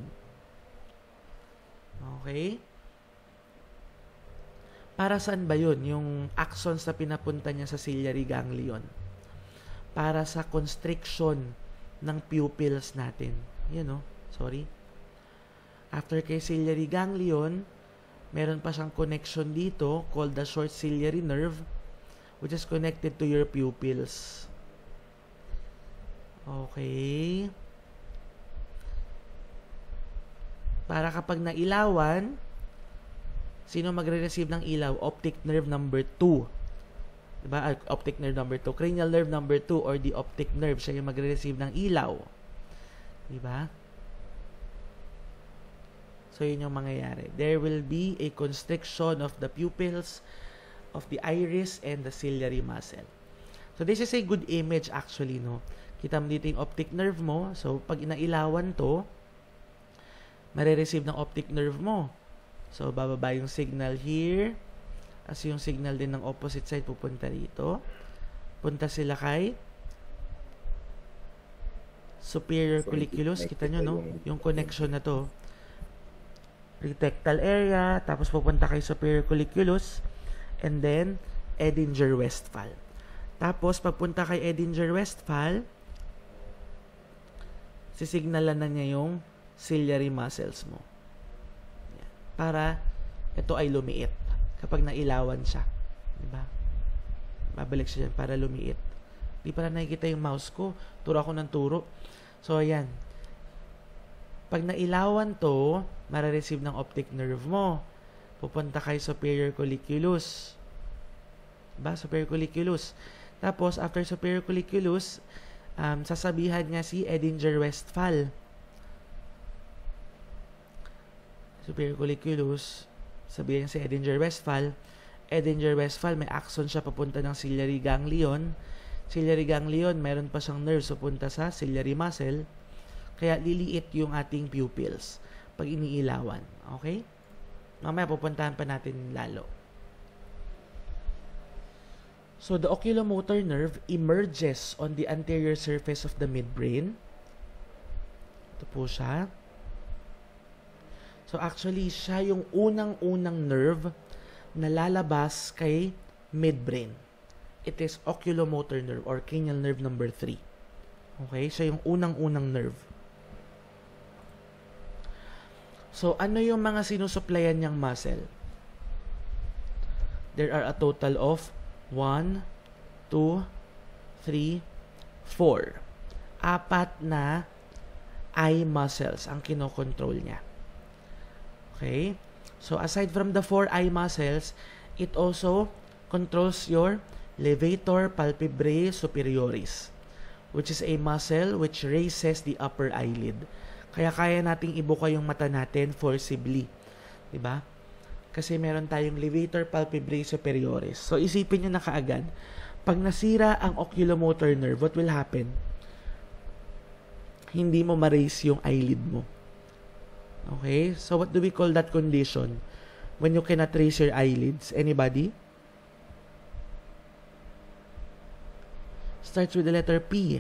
Okay? Para saan ba yun? Yung axons na pinapunta niya sa ciliary ganglion. Para sa constriction ng pupils natin. Yan, no? Sorry. After kay ciliary ganglion, meron pa siyang connection dito called the short ciliary nerve, which is connected to your pupils. Okay. Para kapag nailawan, sino magre-receive ng ilaw? Optic nerve number two. Diba? Optic nerve number two. Cranial nerve number two or the optic nerve, siya yung magre-receive ng ilaw. Diba? So, yun yung mangyayari. There will be a constriction of the pupils, of the iris, and the ciliary muscle. So, this is a good image actually, no? Kita mo dito yung optic nerve mo. So, pag inailawan to, mare-receive ng optic nerve mo. So, bababa yung signal here. As yung signal din ng opposite side pupunta dito. Punta sila kay superior colliculus. Kita nyo, no? Yung connection na to. Rectal area. Tapos pupunta kay superior colliculus. And then, Edinger-Westphal. Tapos, pagpunta kay Edinger-Westphal, sisignalan na niya yung ciliary muscles mo. Yan. Para ito ay lumiit kapag nailawan siya. Diba? Babalik siya dyan para lumiit. Di pala nakikita yung mouse ko. Turo ako ng turo. So, ayan. Pag nailawan to, mara-receive ng optic nerve mo. Pupunta kay superior colliculus. Diba? Superior colliculus. Tapos, after superior colliculus, um, sasabihan niya si Edinger-Westphal. Superior colliculus, sabihin si Edinger-Westphal. Edinger-Westphal, may axon siya papunta ng ciliary ganglion. Ciliary ganglion, meron pa siyang nerve papunta sa ciliary muscle. Kaya liliit yung ating pupils pag iniilawan. Okay? Mamaya pupuntahan pa natin lalo. So, the oculomotor nerve emerges on the anterior surface of the midbrain. Ito po siya. So, actually, siya yung unang-unang nerve na lalabas kay midbrain. It is oculomotor nerve or cranial nerve number three. Okay? Siya yung unang-unang nerve. So, ano yung mga sinusuplayan niyang muscle? There are a total of one, two, three, four. Apat na eye muscles ang kinokontrol niya. Okay? So, aside from the four eye muscles, it also controls your levator palpebrae superioris, which is a muscle which raises the upper eyelid. Kaya kaya nating ibuka yung mata natin forcibly Diba? Kasi meron tayong levator palpebrae superioris. So, isipin nyo na kaagad, pag nasira ang oculomotor nerve, what will happen? Hindi mo ma-raise yung eyelid mo. Okay? So, what do we call that condition? When you cannot raise your eyelids? Anybody? Starts with the letter P.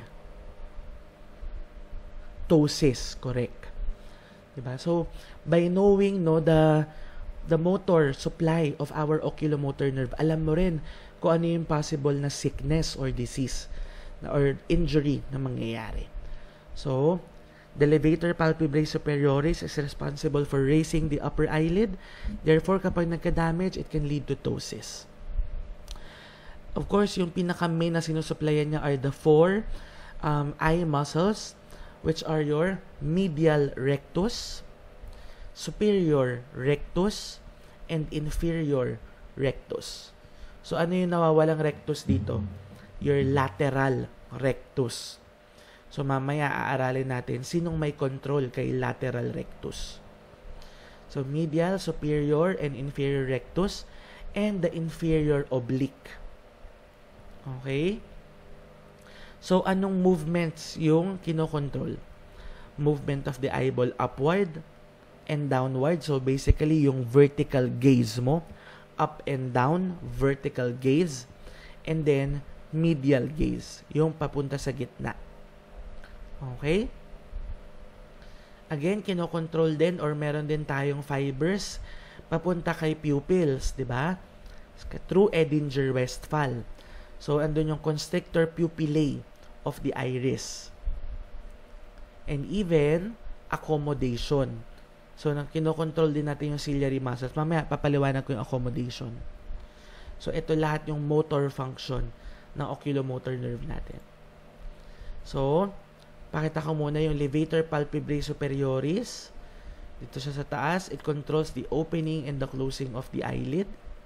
Ptosis, correct. Diba? So, by knowing no the the motor supply of our oculomotor nerve, alam mo rin kung ano yung possible na sickness or disease or injury na mangyayari. So, the levator palpebrae superioris is responsible for raising the upper eyelid. Therefore, kapag nagka-damage, it can lead to ptosis. Of course, yung pinaka-main na sinusuplayan niya are the four um, eye muscles, which are your medial rectus, superior rectus, and inferior rectus. So, ano yung nawawalang rectus dito? Your lateral rectus. So, mamaya aaralin natin sinong may control kay lateral rectus. So, medial, superior, and inferior rectus, and the inferior oblique. Okay? So, anong movements yung kinokontrol? Movement of the eyeball upward and downward. So, basically, yung vertical gaze mo. Up and down, vertical gaze. And then, medial gaze. Yung papunta sa gitna. Okay? Again, kinokontrol din or meron din tayong fibers papunta kay pupils, di ba? Through Edinger-Westphal. So, andun yung constrictor pupillae of the iris. And even, accommodation. So, nang kinokontrol din natin yung ciliary muscles. Mamaya, papaliwanag ko yung accommodation. So, ito lahat yung motor function ng oculomotor nerve natin. So, pakita ko muna yung levator palpebrae superioris. Dito siya sa taas. It controls the opening and the closing of the eyelid.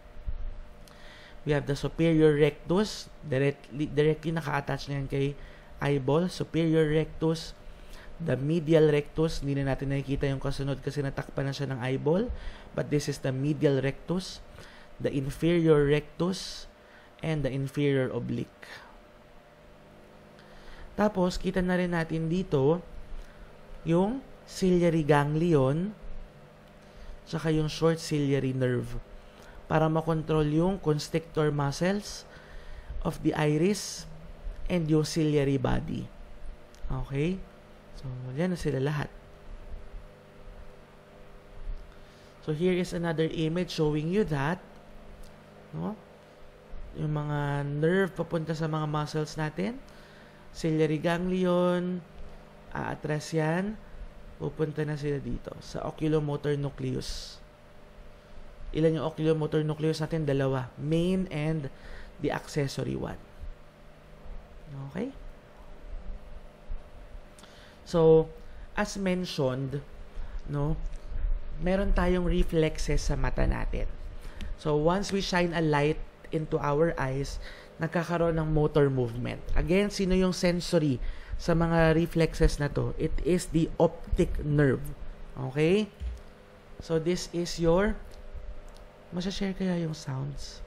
We have the superior rectus, directly, directly naka-attach na yan kay eyeball. Superior rectus, the medial rectus, hindi na natin nakikita yung kasunod kasi natakpan na siya ng eyeball. But this is the medial rectus, the inferior rectus, and the inferior oblique. Tapos, kita na rin natin dito yung ciliary ganglion tsaka yung short ciliary nerve para makontrol yung constrictor muscles of the iris and yung ciliary body. Okay? So, yan na sila lahat. So, here is another image showing you that no? Yung mga nerve papunta sa mga muscles natin. Ciliary ganglion, aatras yan, pupunta na sila dito sa oculomotor nucleus. Ilan yung oculomotor nucleus natin? Dalawa. Main and the accessory one. Okay? So, as mentioned, no, meron tayong reflexes sa mata natin. So, once we shine a light into our eyes, nagkakaroon ng motor movement. Again, sino yung sensory sa mga reflexes na to? It is the optic nerve. Okay? So, this is your... Masashare kaya yung sounds?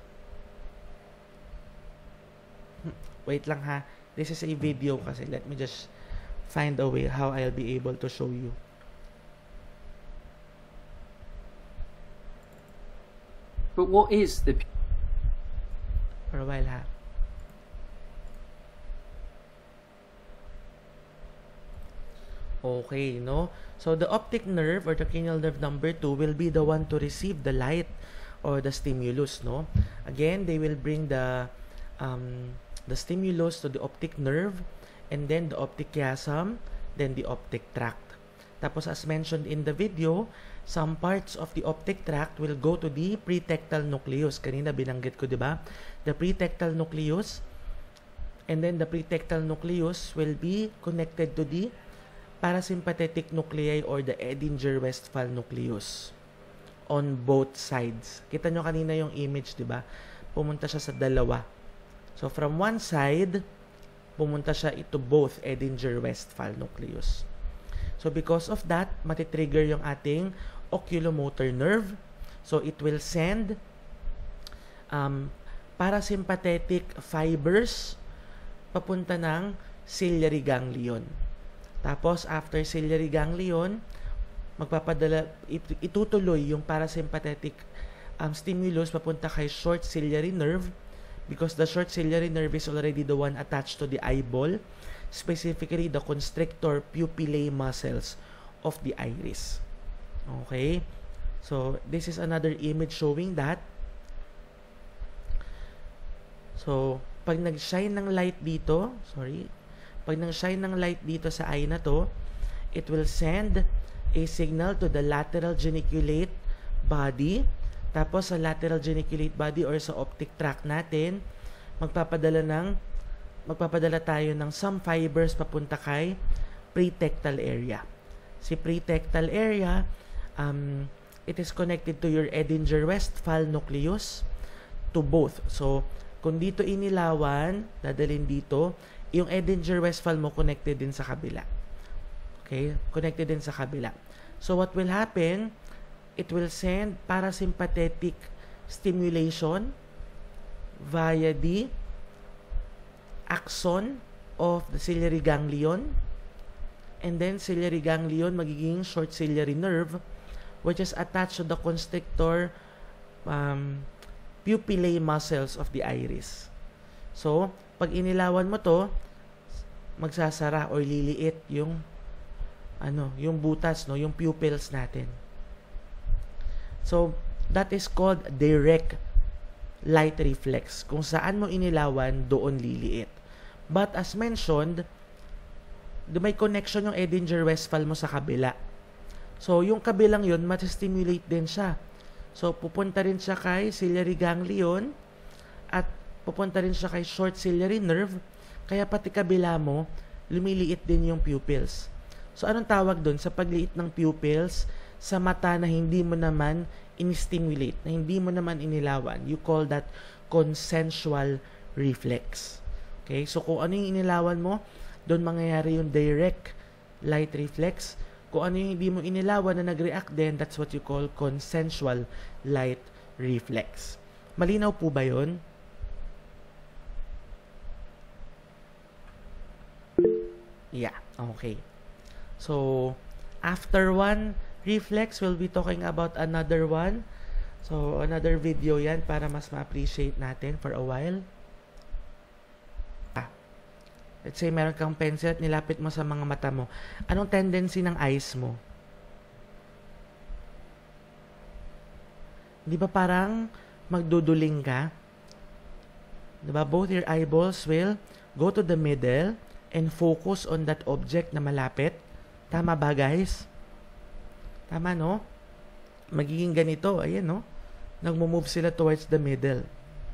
Wait lang ha. This is a video kasi. Let me just find a way how I'll be able to show you. But what is the... For a while ha. Okay, no? So, the optic nerve or the cranial nerve number two will be the one to receive the light or the stimulus, no? Again, they will bring the um, the stimulus to the optic nerve and then the optic chiasm, then the optic tract. Tapos, as mentioned in the video, some parts of the optic tract will go to the pretectal nucleus. Kanina binanggit ko, di ba? The pretectal nucleus and then the pretectal nucleus will be connected to the parasympathetic nuclei or the Edinger-Westphal nucleus on both sides. Kita nyo kanina yung image, di ba? Pumunta siya sa dalawa. So, from one side, pumunta siya ito both Edinger-Westphal nucleus. So, because of that, matitrigger yung ating oculomotor nerve So, it will send um, parasympathetic fibers papunta ng ciliary ganglion. Tapos, after ciliary ganglion, magpapadala, itutuloy yung parasympathetic um, stimulus papunta kay short ciliary nerve, because the short ciliary nerve is already the one attached to the eyeball, specifically the constrictor pupillae muscles of the iris. Okay? So, this is another image showing that. So, pag nag-shine ng light dito, sorry, pag nag-shine ng light dito sa eye na to, it will send a signal to the lateral geniculate body. Tapos, sa lateral geniculate body or sa optic tract natin, magpapadala ng, magpapadala tayo ng some fibers papunta kay pretectal area. Si pretectal area, um, it is connected to your Edinger-Westphal nucleus, to both. So, kung dito inilawan, dadalhin dito, yung Edinger-Westphal mo connected din sa kabila. Okay? Connected din sa kabila. So, what will happen, it will send parasympathetic stimulation via the axon of the ciliary ganglion, and then ciliary ganglion magiging short ciliary nerve, which is attached to the constrictor um, pupillae muscles of the iris. So, pag inilawan mo to, magsasara or liliit yung ano, yung butas, no, yung pupils natin. So, that is called direct light reflex. Kung saan mo inilawan, doon liliit. But as mentioned, may connection yung Edinger-Westphal mo sa kabila. So, yung kabilang yun, matistimulate din siya. So, pupunta rin siya kay ciliary ganglion at pupunta rin siya kay short ciliary nerve. Kaya pati kabila mo, lumiliit din yung pupils. So, anong tawag doon? Sa pagliit ng pupils sa mata na hindi mo naman in-stimulate, na hindi mo naman inilawan. You call that consensual reflex. Okay? So, kung ano yung inilawan mo, doon mangyayari yung direct light reflex. Kung ano yung hindi mo inilawan na nag-react din, that's what you call consensual light reflex. Malinaw po ba yun? Yeah, okay. So, after one reflex, we'll be talking about another one. So, another video yan para mas ma-appreciate natin for a while. Ah, let's say meron kang pencil at nilapit mo sa mga mata mo. Anong tendency ng eyes mo? Di ba parang magduduling ka? Di ba? Both your eyeballs will go to the middle and focus on that object na malapit. Tama ba, guys? Tama, no? Magiging ganito. Ayan, no? Nagmo-move sila towards the middle.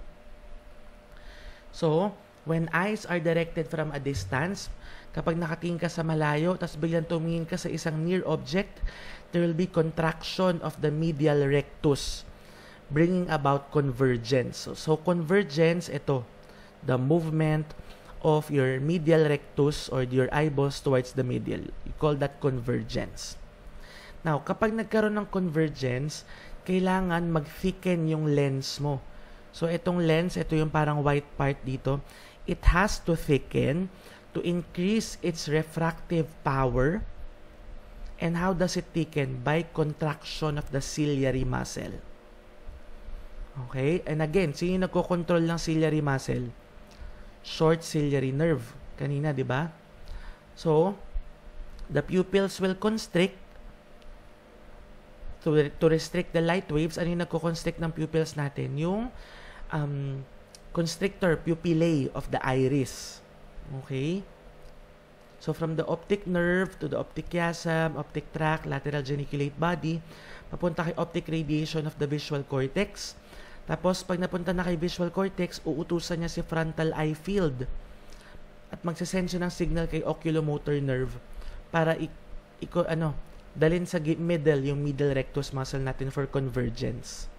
So, when eyes are directed from a distance, kapag nakatingin ka sa malayo, tapos biglang tumingin ka sa isang near object, there will be contraction of the medial rectus, bringing about convergence. So, so convergence, ito, the movement of your medial rectus or your eyeballs towards the medial. You call that convergence. Now, kapag nagkaroon ng convergence, kailangan mag-thicken yung lens mo. So, itong lens, ito yung parang white part dito. It has to thicken to increase its refractive power. And how does it thicken? By contraction of the ciliary muscle. Okay? And again, sino yung nagko-control ng ciliary muscle? Short ciliary nerve. Kanina, di ba? So, the pupils will constrict to, to restrict the light waves. Ano yung nagko-constrict ng pupils natin? Yung um, constrictor pupillae of the iris. Okay? So, from the optic nerve to the optic chiasm, optic tract, lateral geniculate body, papunta kay optic radiation of the visual cortex. Tapos, pag napunta na kay visual cortex, uutusan niya si frontal eye field. At magsasend siya ng signal kay oculomotor nerve para i- iko, ano, dalhin sa middle, yung middle rectus muscle natin for convergence.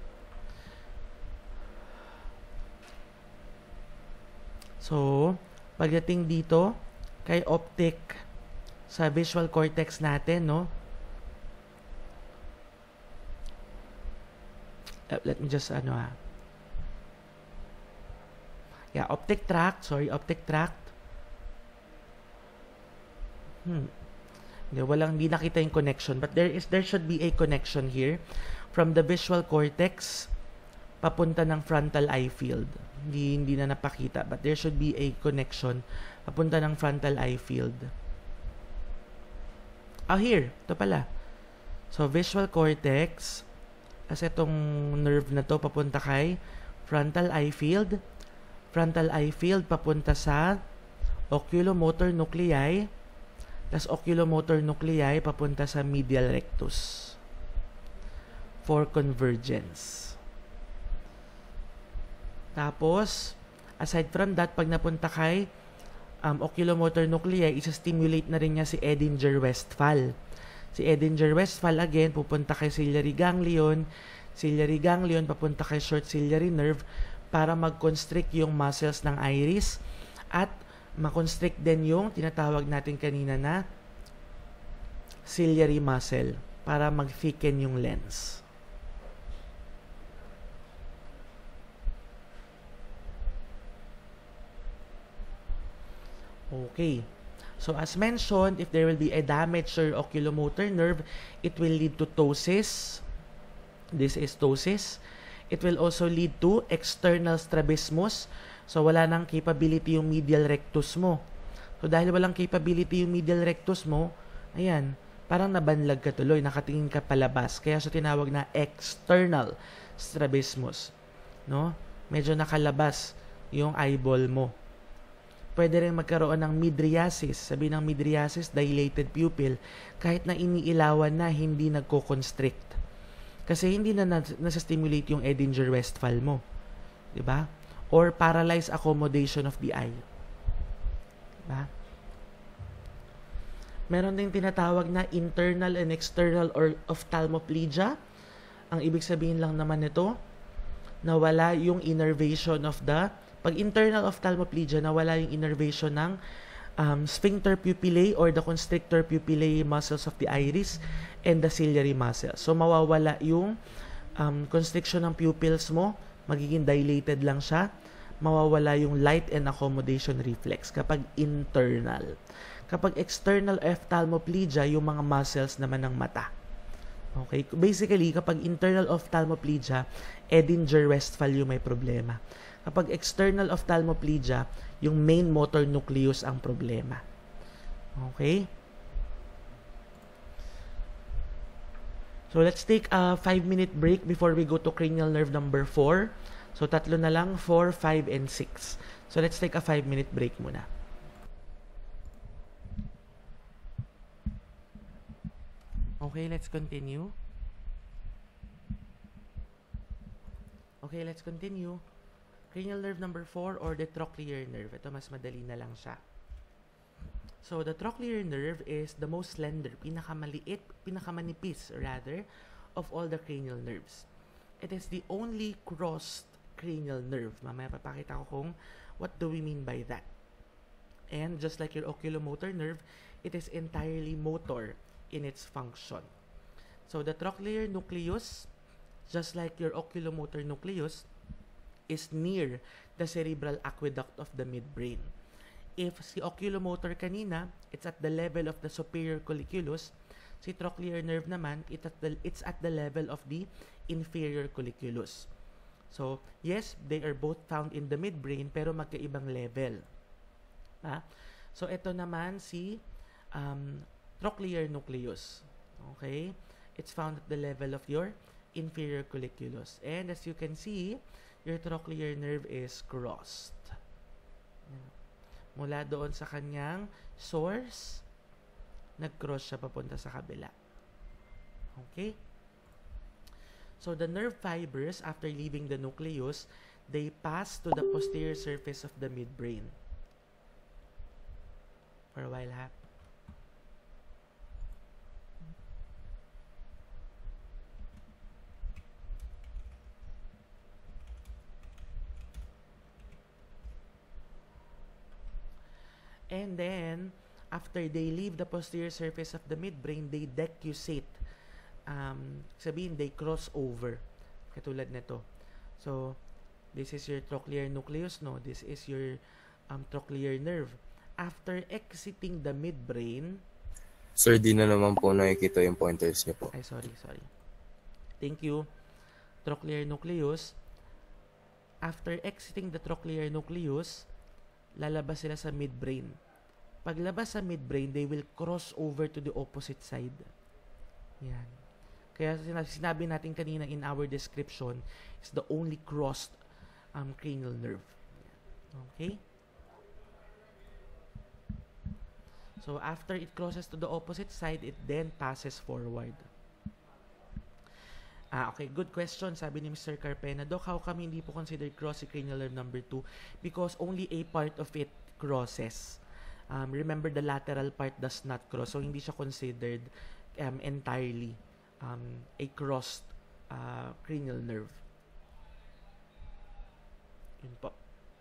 So, pagdating dito, kay optic sa visual cortex natin, no? uh, let me just, ano ha. Yeah, optic tract. Sorry, optic tract. Hmm. Hindi, walang, hindi nakita yung connection. But there is, there should be a connection here from the visual cortex papunta ng frontal eye field. Hindi, hindi na napakita. But there should be a connection papunta ng frontal eye field. Ah, here. Ito pala. So, visual cortex. Kasi itong nerve na to papunta kay frontal eye field. Frontal eye field papunta sa oculomotor nuclei. Tapos oculomotor nuclei papunta sa medial rectus for convergence. Tapos, aside from that, pag napunta kay um, oculomotor nuclei, isa-stimulate na rin niya si Edinger-Westphal. Si Edinger-Westphal, again, pupunta kay ciliary ganglion. Ciliary ganglion, papunta kay short ciliary nerve para mag-constrict yung muscles ng iris at ma-constrict din yung tinatawag natin kanina na ciliary muscle para mag-thicken yung lens. Okay. So, as mentioned, if there will be a damage to your oculomotor nerve, it will lead to ptosis. This is ptosis. It will also lead to external strabismus. So, wala nang capability yung medial rectus mo. So, dahil walang capability yung medial rectus mo, ayan, parang nabanlag ka tuloy, nakatingin ka palabas. Kaya siya tinawag na external strabismus. No? Medyo nakalabas yung eyeball mo. Pwede rin magkaroon ng mydriasis. Sabi ng mydriasis, dilated pupil, kahit na iniilawan na, hindi nagko-constrict. Kasi hindi na nasa-stimulate yung Edinger-Westphal mo. Diba? Or paralyzed accommodation of the eye. Diba? Meron din tinatawag na internal and external or ophthalmoplegia. Ang ibig sabihin lang naman nito, nawala yung innervation of the, pag internal ophthalmoplegia, nawala yung innervation ng um, sphincter pupillae or the constrictor pupillae muscles of the iris and the ciliary muscle. So, mawawala yung um, constriction ng pupils mo, magiging dilated lang siya, mawawala yung light and accommodation reflex kapag internal. Kapag external ophthalmoplegia, yung mga muscles naman ng mata. Okay? Basically, kapag internal ophthalmoplegia, Edinger-Westphal yung may problema. Kapag external ophthalmoplegia, yung main motor nucleus ang problema. Okay? So, let's take a five minute break before we go to cranial nerve number four. So, tatlo na lang, four, five, and six. So, let's take a five minute break muna. Okay, let's continue. Okay, let's continue. Cranial nerve number four or the trochlear nerve. Ito, mas madali na lang siya. So, the trochlear nerve is the most slender, pinakamaliit, pinakamanipis, rather, of all the cranial nerves. It is the only crossed cranial nerve. Mamaya papakita ko kung what do we mean by that. And just like your oculomotor nerve, it is entirely motor in its function. So, the trochlear nucleus, just like your oculomotor nucleus, is near the cerebral aqueduct of the midbrain. If si oculomotor kanina, it's at the level of the superior colliculus, si trochlear nerve naman, it at the, it's at the level of the inferior colliculus. So, yes, they are both found in the midbrain, pero magkaibang level. Ha? So, ito naman si um, trochlear nucleus. Okay? It's found at the level of your inferior colliculus. And as you can see, your trochlear nerve is crossed. Mula doon sa kanyang source, nag-cross siya papunta sa kabila. Okay? So, the nerve fibers, after leaving the nucleus, they pass to the posterior surface of the midbrain. For a while, ha? And then, after they leave the posterior surface of the midbrain, they decussate. Um, sabihin, they cross over. Katulad nito. So, this is your trochlear nucleus, no? This is your um, trochlear nerve. After exiting the midbrain, Sir, di na naman po nakikita yung pointers niyo po. ay, sorry, sorry. Thank you. Trochlear nucleus. After exiting the trochlear nucleus, lalabas sila sa midbrain. Paglabas sa midbrain, they will cross over to the opposite side. Yan. Kaya sinabi natin kanina in our description, is the only crossed um, cranial nerve. Okay? So, after it crosses to the opposite side, it then passes forward. Ah, okay. Good question. Sabi ni Mister Carpena, Doc, how come hindi po considered cross si cranial nerve number two? Because only a part of it crosses. Um, remember, the lateral part does not cross. So, hindi siya considered um, entirely um, a crossed uh, cranial nerve. Yun po.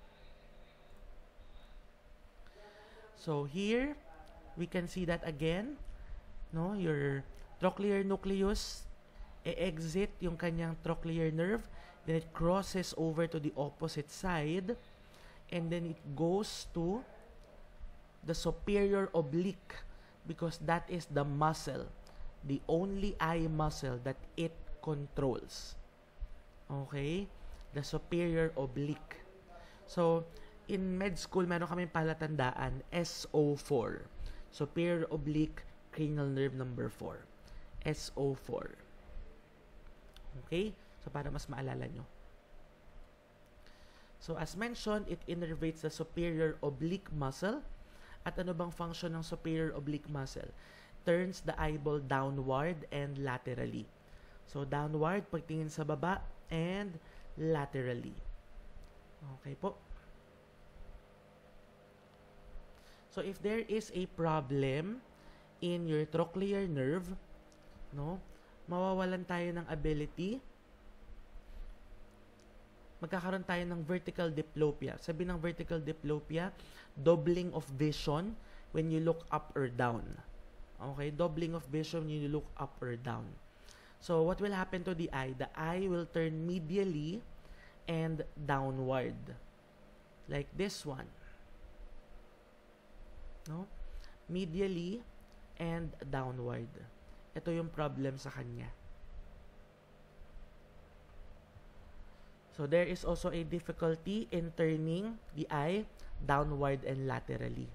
So, here, we can see that again. No? Your trochlear nucleus, e-exit yung kanyang trochlear nerve, then it crosses over to the opposite side, and then it goes to the superior oblique, because that is the muscle, the only eye muscle that it controls. Okay? The superior oblique. So, in med school, meron kami palatandaan, S O four. Superior oblique cranial nerve number four. S O four. Okay? So, para mas maalala nyo. So, as mentioned, it innervates the superior oblique muscle. At ano bang function ng superior oblique muscle? Turns the eyeball downward and laterally. So, downward, pagtingin sa baba, and laterally. Okay po. So, if there is a problem in your trochlear nerve, no, mawawalan tayo ng ability, magkakaroon tayo ng vertical diplopia. Sabi ng vertical diplopia, doubling of vision when you look up or down. Okay? Doubling of vision when you look up or down. So, what will happen to the eye? The eye will turn medially and downward. Like this one. No? Medially and downward. Ito yung problem sa kanya. So, there is also a difficulty in turning the eye downward and laterally.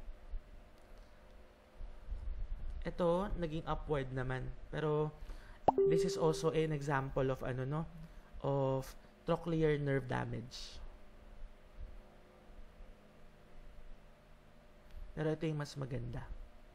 Ito, naging upward naman. Pero, this is also an example of, ano, no? Of trochlear nerve damage. Pero ito yung mas maganda.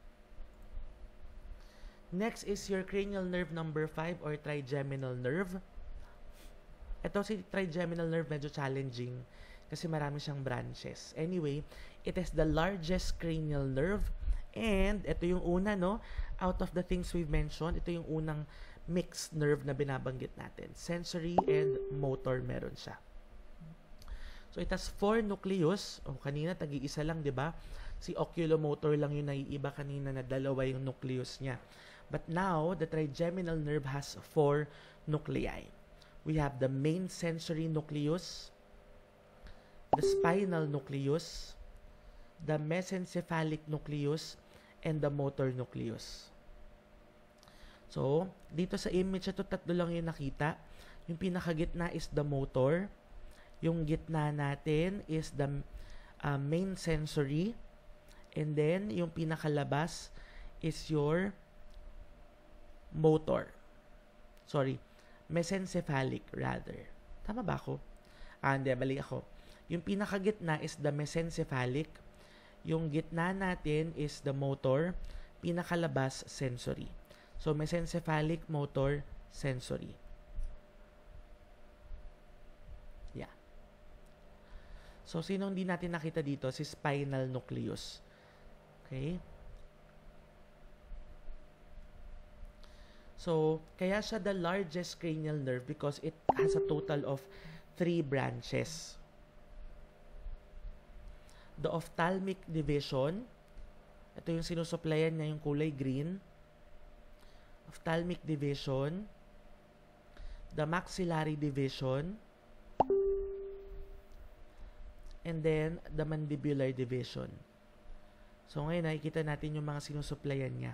Next is your cranial nerve number five or trigeminal nerve. Ito si trigeminal nerve medyo challenging kasi marami siyang branches. Anyway, it is the largest cranial nerve and ito yung una, no? Out of the things we've mentioned, ito yung unang mixed nerve na binabanggit natin. Sensory and motor meron siya. So it has four nucleus. O, kanina tagi-isa lang, di ba? Si oculomotor lang yung naiiba kanina na dalawa yung nucleus niya. But now, the trigeminal nerve has four nuclei. We have the main sensory nucleus, the spinal nucleus, the mesencephalic nucleus, and the motor nucleus. So, dito sa image ito, tatlo lang yung nakita. Yung pinakagitna is the motor. Yung gitna natin is the uh, main sensory. And then, yung pinakalabas is your motor. Sorry, mesencephalic rather. Tama ba ako? Ah, hindi, bali ako. Yung pinakagitna is the mesencephalic. Yung gitna natin is the motor. Pinakalabas, sensory. So, mesencephalic, motor, sensory. Yeah. So, sino hindi natin nakita dito? Si spinal nucleus. Okay? So, kaya siya the largest cranial nerve because it has a total of three branches. The ophthalmic division, ito yung sinusuplayan niya yung kulay green. Ophthalmic division, the maxillary division, and then the mandibular division. So ngayon nakikita natin yung mga sinusuplayan niya.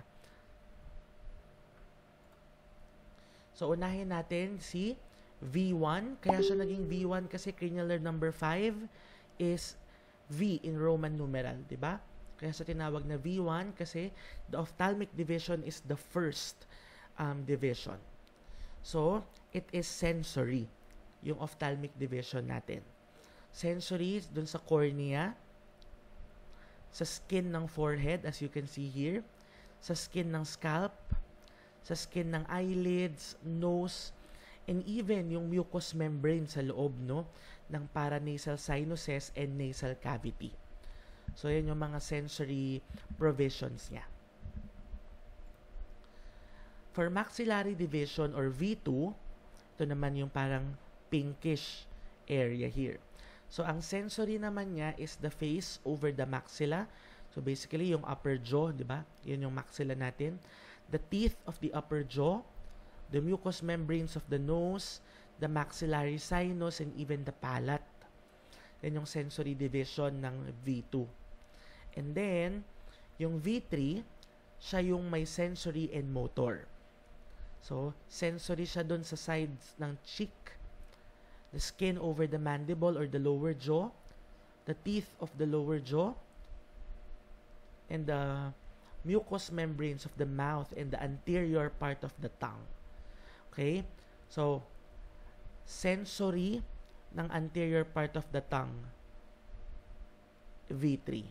So unahin natin si V one. Kaya siya naging V one kasi cranial nerve number five is V in Roman numeral, di ba? Kaya sa tinawag na V one kasi the ophthalmic division is the first um, division. So, it is sensory, yung ophthalmic division natin. Sensory dun sa cornea, sa skin ng forehead, as you can see here, sa skin ng scalp, sa skin ng eyelids, nose, and even yung mucous membrane sa loob, no, ng paranasal sinuses and nasal cavity. So, yan yung mga sensory provisions niya. For maxillary division or V two, ito naman yung parang pinkish area here. So, ang sensory naman niya is the face over the maxilla. So, basically, yung upper jaw, di ba? Yun yung maxilla natin. The teeth of the upper jaw, the mucous membranes of the nose, the maxillary sinus, and even the palate. Yan yung sensory division ng V two. And then, yung V three, siya yung may sensory and motor. So, sensory siya dun sa sides ng cheek, the skin over the mandible or the lower jaw, the teeth of the lower jaw, and the mucous membranes of the mouth and the anterior part of the tongue. Okay? So, sensory ng anterior part of the tongue, V three.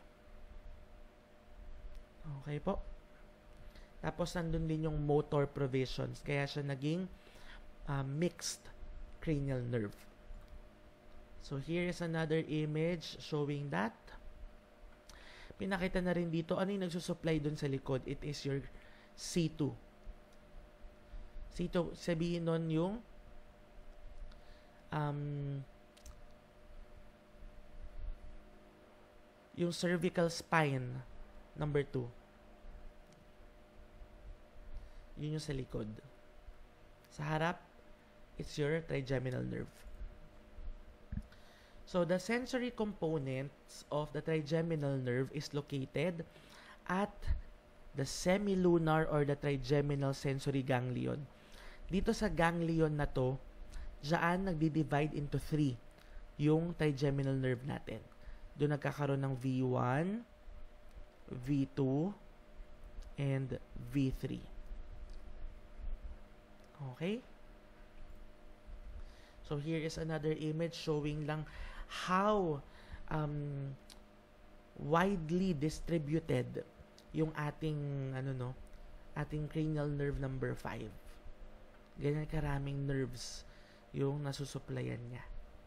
Okay po? Tapos, nandun din yung motor provisions. Kaya siya naging uh, mixed cranial nerve. So, here is another image showing that. Pinakita na rin dito, ano yung nagsusupply dun sa likod? It is your C two. C two, sabihin nun yung um, yung cervical spine number two. Yun yung sa likod. Sa harap, it's your trigeminal nerve. So, the sensory components of the trigeminal nerve is located at the semilunar or the trigeminal sensory ganglion. Dito sa ganglion na to, dyan nagdi-divide into three yung trigeminal nerve natin. Doon nagkakaroon ng V one, V two, and V three. Okay? So, here is another image showing lang how um, widely distributed yung ating, ano no, ating cranial nerve number five. Ganyan karaming nerves yung nasusuplayan niya.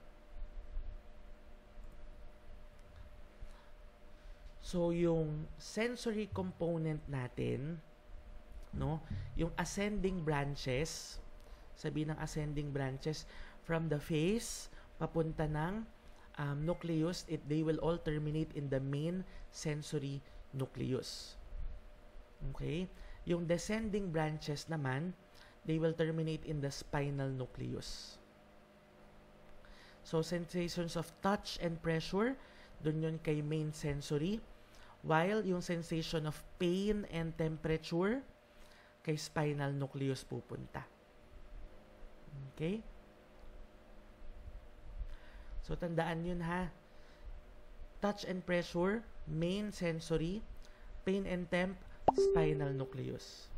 So, yung sensory component natin, no, yung ascending branches, sabihin ng ascending branches, from the face, papunta ng um, nucleus, it, they will all terminate in the main sensory nucleus. Okay? Yung descending branches naman, they will terminate in the spinal nucleus. So, sensations of touch and pressure, dun yun kay main sensory, while yung sensation of pain and temperature, kay spinal nucleus pupunta. Okay? So, tandaan yun ha. Touch and pressure, main sensory, pain and temp, spinal nucleus.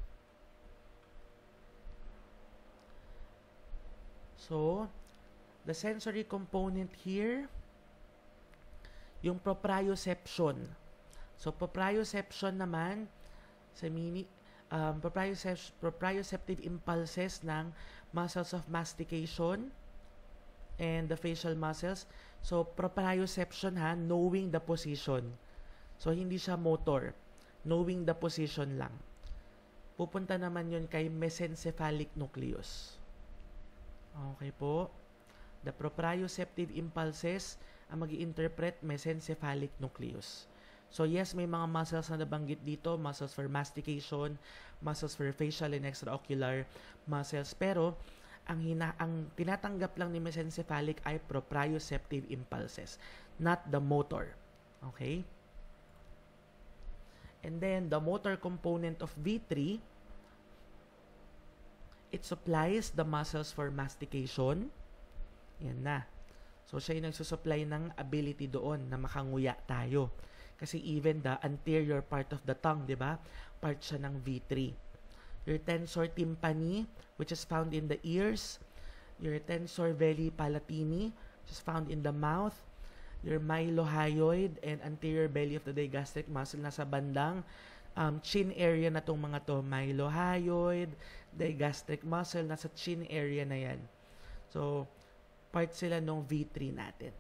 So, the sensory component here, yung proprioception. So, proprioception naman, sa mini, um, propriocep- proprioceptive impulses ng muscles of mastication and the facial muscles. So, proprioception ha, knowing the position. So, hindi siya motor. Knowing the position lang. Pupunta naman yun kay mesencephalic nucleus. Okay po. The proprioceptive impulses ang mag-i-interpret mesencephalic nucleus. So, yes, may mga muscles na nabanggit dito. Muscles for mastication, muscles for facial and extraocular muscles. Pero, ang, hina, ang tinatanggap lang ni mesencephalic ay proprioceptive impulses, not the motor. Okay? And then, the motor component of V three, it supplies the muscles for mastication. Yan na. So, siya yung nagsusupply ng ability doon na makanguya tayo. Kasi even the anterior part of the tongue, di ba? Part siya ng V three. Your tensor tympani, which is found in the ears. Your tensor veli palatini, which is found in the mouth. Your mylohyoid and anterior belly of the digastric muscle nasa bandang um, chin area na tong mga to. Mylohyoid, digastric muscle, nasa chin area na yan. So, part sila ng V three natin.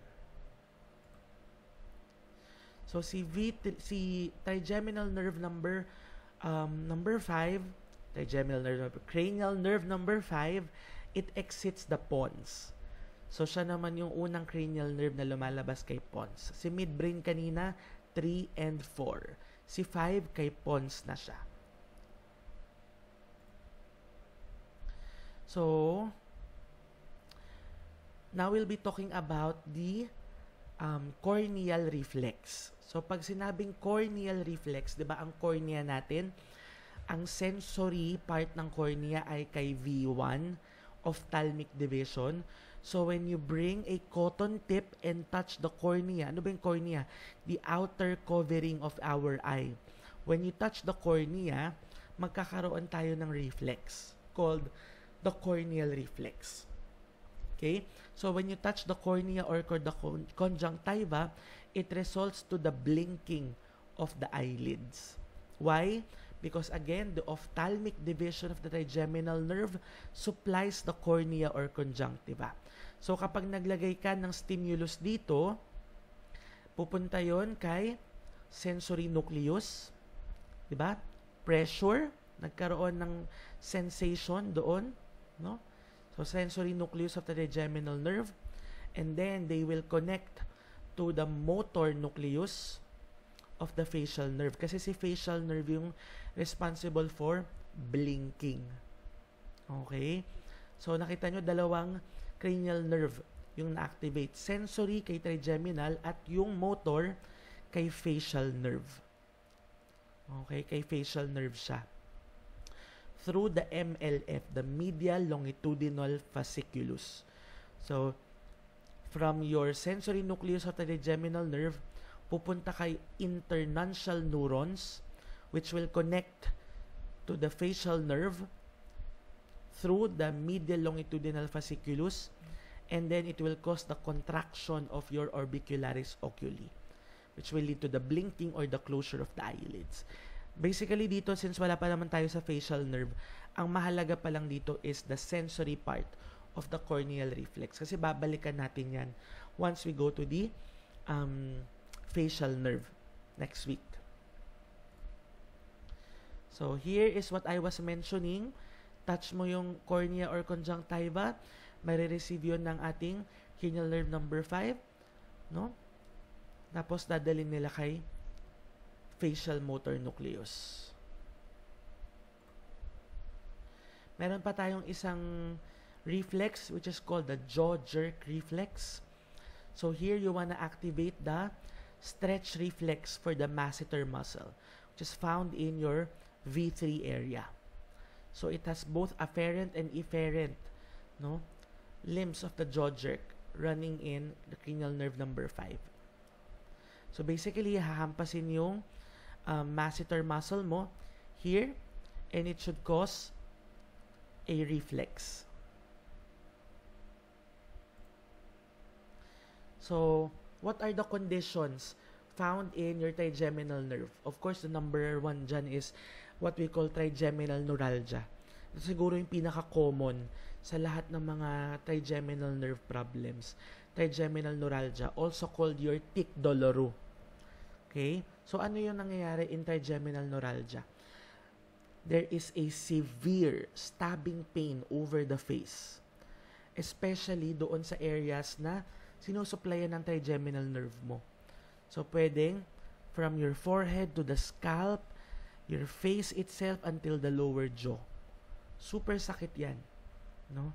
So, si V three, si trigeminal nerve number um, number five, trigeminal nerve, cranial nerve number five, it exits the pons. So, siya naman yung unang cranial nerve na lumalabas kay pons. Si midbrain kanina, three and four. Si five kay pons na siya. So, now we'll be talking about the um, corneal reflex. So, pag sinabing corneal reflex, di ba ang cornea natin, ang sensory part ng cornea ay kay V one, ophthalmic division. So, when you bring a cotton tip and touch the cornea, ano ba yung cornea? The outer covering of our eye. When you touch the cornea, magkakaroon tayo ng reflex called the corneal reflex. Okay? So, when you touch the cornea or the conjunctiva, it results to the blinking of the eyelids. Why? Because again, the ophthalmic division of the trigeminal nerve supplies the cornea or conjunctiva. So, kapag naglagay ka ng stimulus dito, pupunta yon kay sensory nucleus. Diba? Pressure. Nagkaroon ng sensation doon. No? So, sensory nucleus of the trigeminal nerve. And then, they will connect to the motor nucleus of the facial nerve. Kasi si facial nerve yung responsible for blinking. Okay? So, nakita nyo, dalawang cranial nerve yung na-activate. Sensory kay trigeminal at yung motor kay facial nerve. Okay? Kay facial nerve siya. Through the M L F, the medial longitudinal fasciculus. So, from your sensory nucleus of the trigeminal nerve, pupunta kay internuncial neurons which will connect to the facial nerve through the medial longitudinal fasciculus, and then it will cause the contraction of your orbicularis oculi, which will lead to the blinking or the closure of the eyelids. Basically dito, since wala pa naman tayo sa facial nerve, ang mahalaga pa lang dito is the sensory part of the corneal reflex. Kasi babalikan natin yan once we go to the um, facial nerve next week. So, here is what I was mentioning. Touch mo yung cornea or conjunctiva, may-receive yun ng ating cranial nerve number five, no? Tapos, dadalhin nila kay facial motor nucleus. Meron pa tayong isang reflex which is called the jaw jerk reflex. So, here you wanna activate the stretch reflex for the masseter muscle, which is found in your V three area. So, it has both afferent and efferent, no, limbs of the jaw jerk running in the cranial nerve number five. So, basically, hahampasin yung um, masseter muscle mo here, and it should cause a reflex. So, what are the conditions found in your trigeminal nerve? Of course, the number one dyan is what we call trigeminal neuralgia. Ito siguro yung pinaka-common sa lahat ng mga trigeminal nerve problems. Trigeminal neuralgia, also called your tic douloureux. Okay? So, ano yung nangyayari in trigeminal neuralgia? There is a severe stabbing pain over the face. Especially doon sa areas na sinusuplayan ng trigeminal nerve mo. So, pwedeng from your forehead to the scalp, your face itself until the lower jaw. Super sakit yan. No?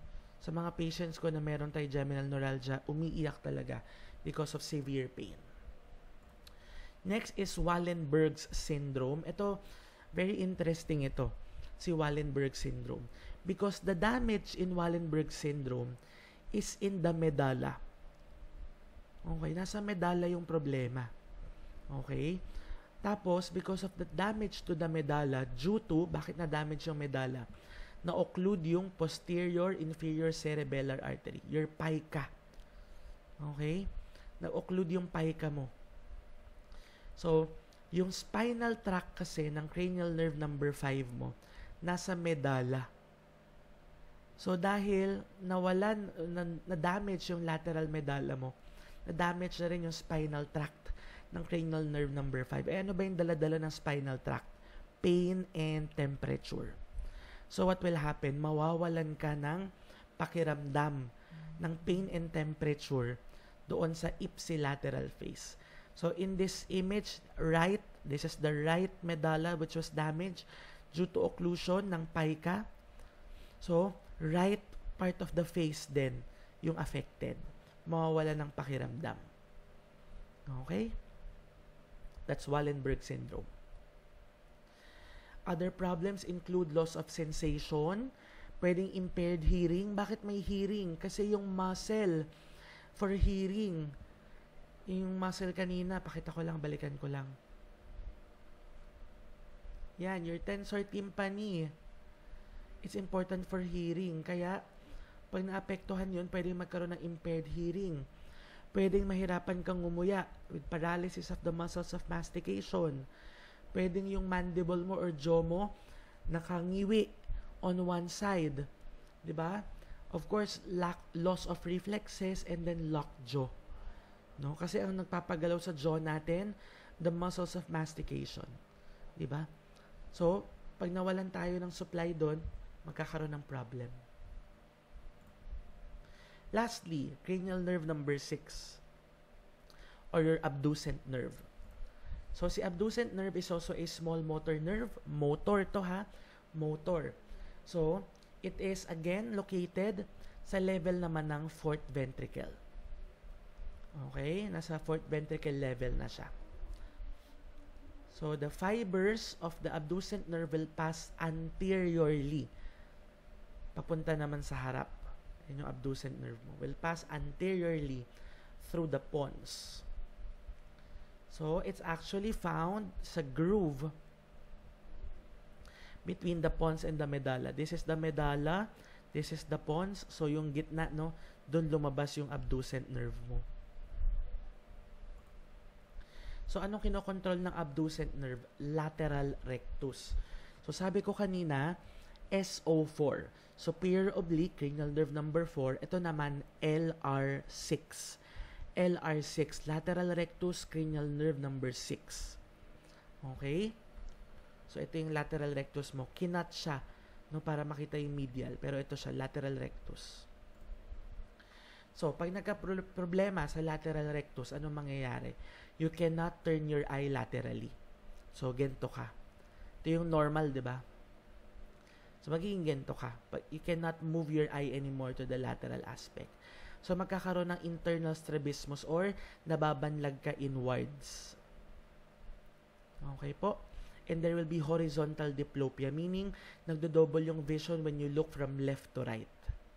Sa mga patients ko na meron trigeminal neuralgia, umiiyak talaga because of severe pain. Next is Wallenberg's syndrome. Ito, very interesting ito, si Wallenberg syndrome. Because the damage in Wallenberg syndrome is in the medulla. Okay, nasa medulla yung problema. Okay? Tapos, because of the damage to the medulla, due to, bakit na-damage yung medulla? Na-occlude yung posterior inferior cerebellar artery, your pica. Okay? Na-occlude yung pica mo. So, yung spinal tract kasi ng cranial nerve number five mo, nasa medulla. So, dahil nawalan, na-damage yung lateral medulla mo, na-damage na rin yung spinal tract ng cranial nerve number five. Eh, ano ba yung dala-dala ng spinal tract? Pain and temperature. So, what will happen? Mawawalan ka ng pakiramdam ng pain and temperature doon sa ipsilateral face. So, in this image, right, this is the right medulla which was damaged due to occlusion ng pica. So, right part of the face din yung affected. Mawawala ng pakiramdam. Okay? That's Wallenberg syndrome. Other problems include loss of sensation, pwedeng impaired hearing. Bakit may hearing? Kasi yung muscle for hearing, yung muscle kanina, pakita ko lang, balikan ko lang. Yan, your tensor tympani. It's important for hearing. Kaya, pag naapektuhan yun, pwedeng magkaroon ng impaired hearing. Pwedeng mahirapan kang ngumuya with paralysis of the muscles of mastication. Pwedeng yung mandible mo or jaw mo nakangiwi on one side. Diba? Of course, lack, loss of reflexes and then locked jaw. No? Kasi ang nagpapagalaw sa jaw natin, the muscles of mastication. Diba? So, pag nawalan tayo ng supply doon, magkakaroon ng problem. Lastly, cranial nerve number six or your abducent nerve. So, si abducent nerve is also a small motor nerve. Motor to ha. Motor. So, it is again located sa level naman ng fourth ventricle. Okay? Nasa fourth ventricle level na siya. So, the fibers of the abducent nerve will pass anteriorly. Papunta naman sa harap. Yan yung abducent nerve mo. Will pass anteriorly through the pons. So, it's actually found sa groove between the pons and the medulla. This is the medulla. This is the pons. So, yung gitna, no, doon lumabas yung abducent nerve mo. So, anong kinokontrol ng abducent nerve? Lateral rectus. So, sabi ko kanina, S O four. Superior oblique, cranial nerve number four. Ito naman, L R six. L R six, lateral rectus, cranial nerve number six. Okay? So, ito yung lateral rectus mo. Kinat siya, no, para makita yung medial. Pero ito siya, lateral rectus. So, pag nagka-problema sa lateral rectus, anong mangyayari? You cannot turn your eye laterally. So, gento ka. Ito yung normal, di ba? So, magiging gento ka. But you cannot move your eye anymore to the lateral aspect. So, magkakaroon ng internal strabismus or nababanlag ka inwards. Okay po? And there will be horizontal diplopia, meaning nagdo-double yung vision when you look from left to right.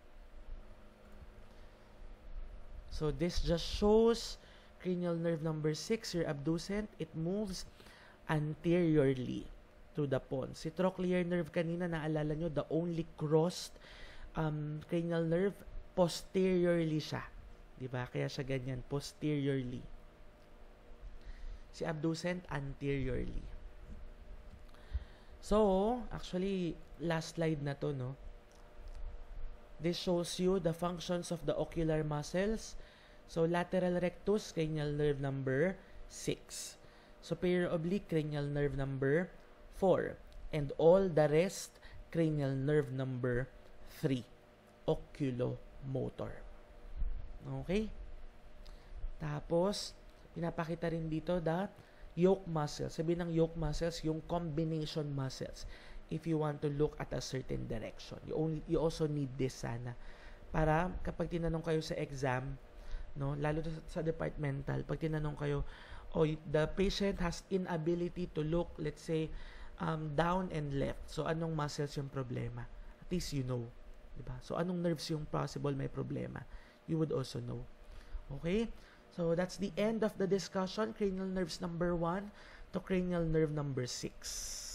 So, this just shows cranial nerve number six, your abducent. It moves anteriorly to the pons. Si trochlear nerve kanina, naalala nyo, the only crossed um, cranial nerve, posteriorly siya. Diba? Kaya siya ganyan, posteriorly. Si abducent, anteriorly. So, actually, last slide na to, no? This shows you the functions of the ocular muscles. So, lateral rectus, cranial nerve number six. Superior oblique, cranial nerve number four. And all the rest, cranial nerve number three. Oculomotor. Okay? Tapos, pinapakita rin dito the yoke muscles. Sabi ng yoke muscles, yung combination muscles. If you want to look at a certain direction. You, only, you also need this sana Para kapag tinanong kayo sa exam, no, lalo na sa, sa departmental, pag tinanong kayo, oh, the patient has inability to look, let's say, um, down and left. So, anong muscles yung problema? At least you know. Diba? So, anong nerves yung possible may problema? You would also know. Okay? So, that's the end of the discussion. Cranial nerves number one to cranial nerve number six.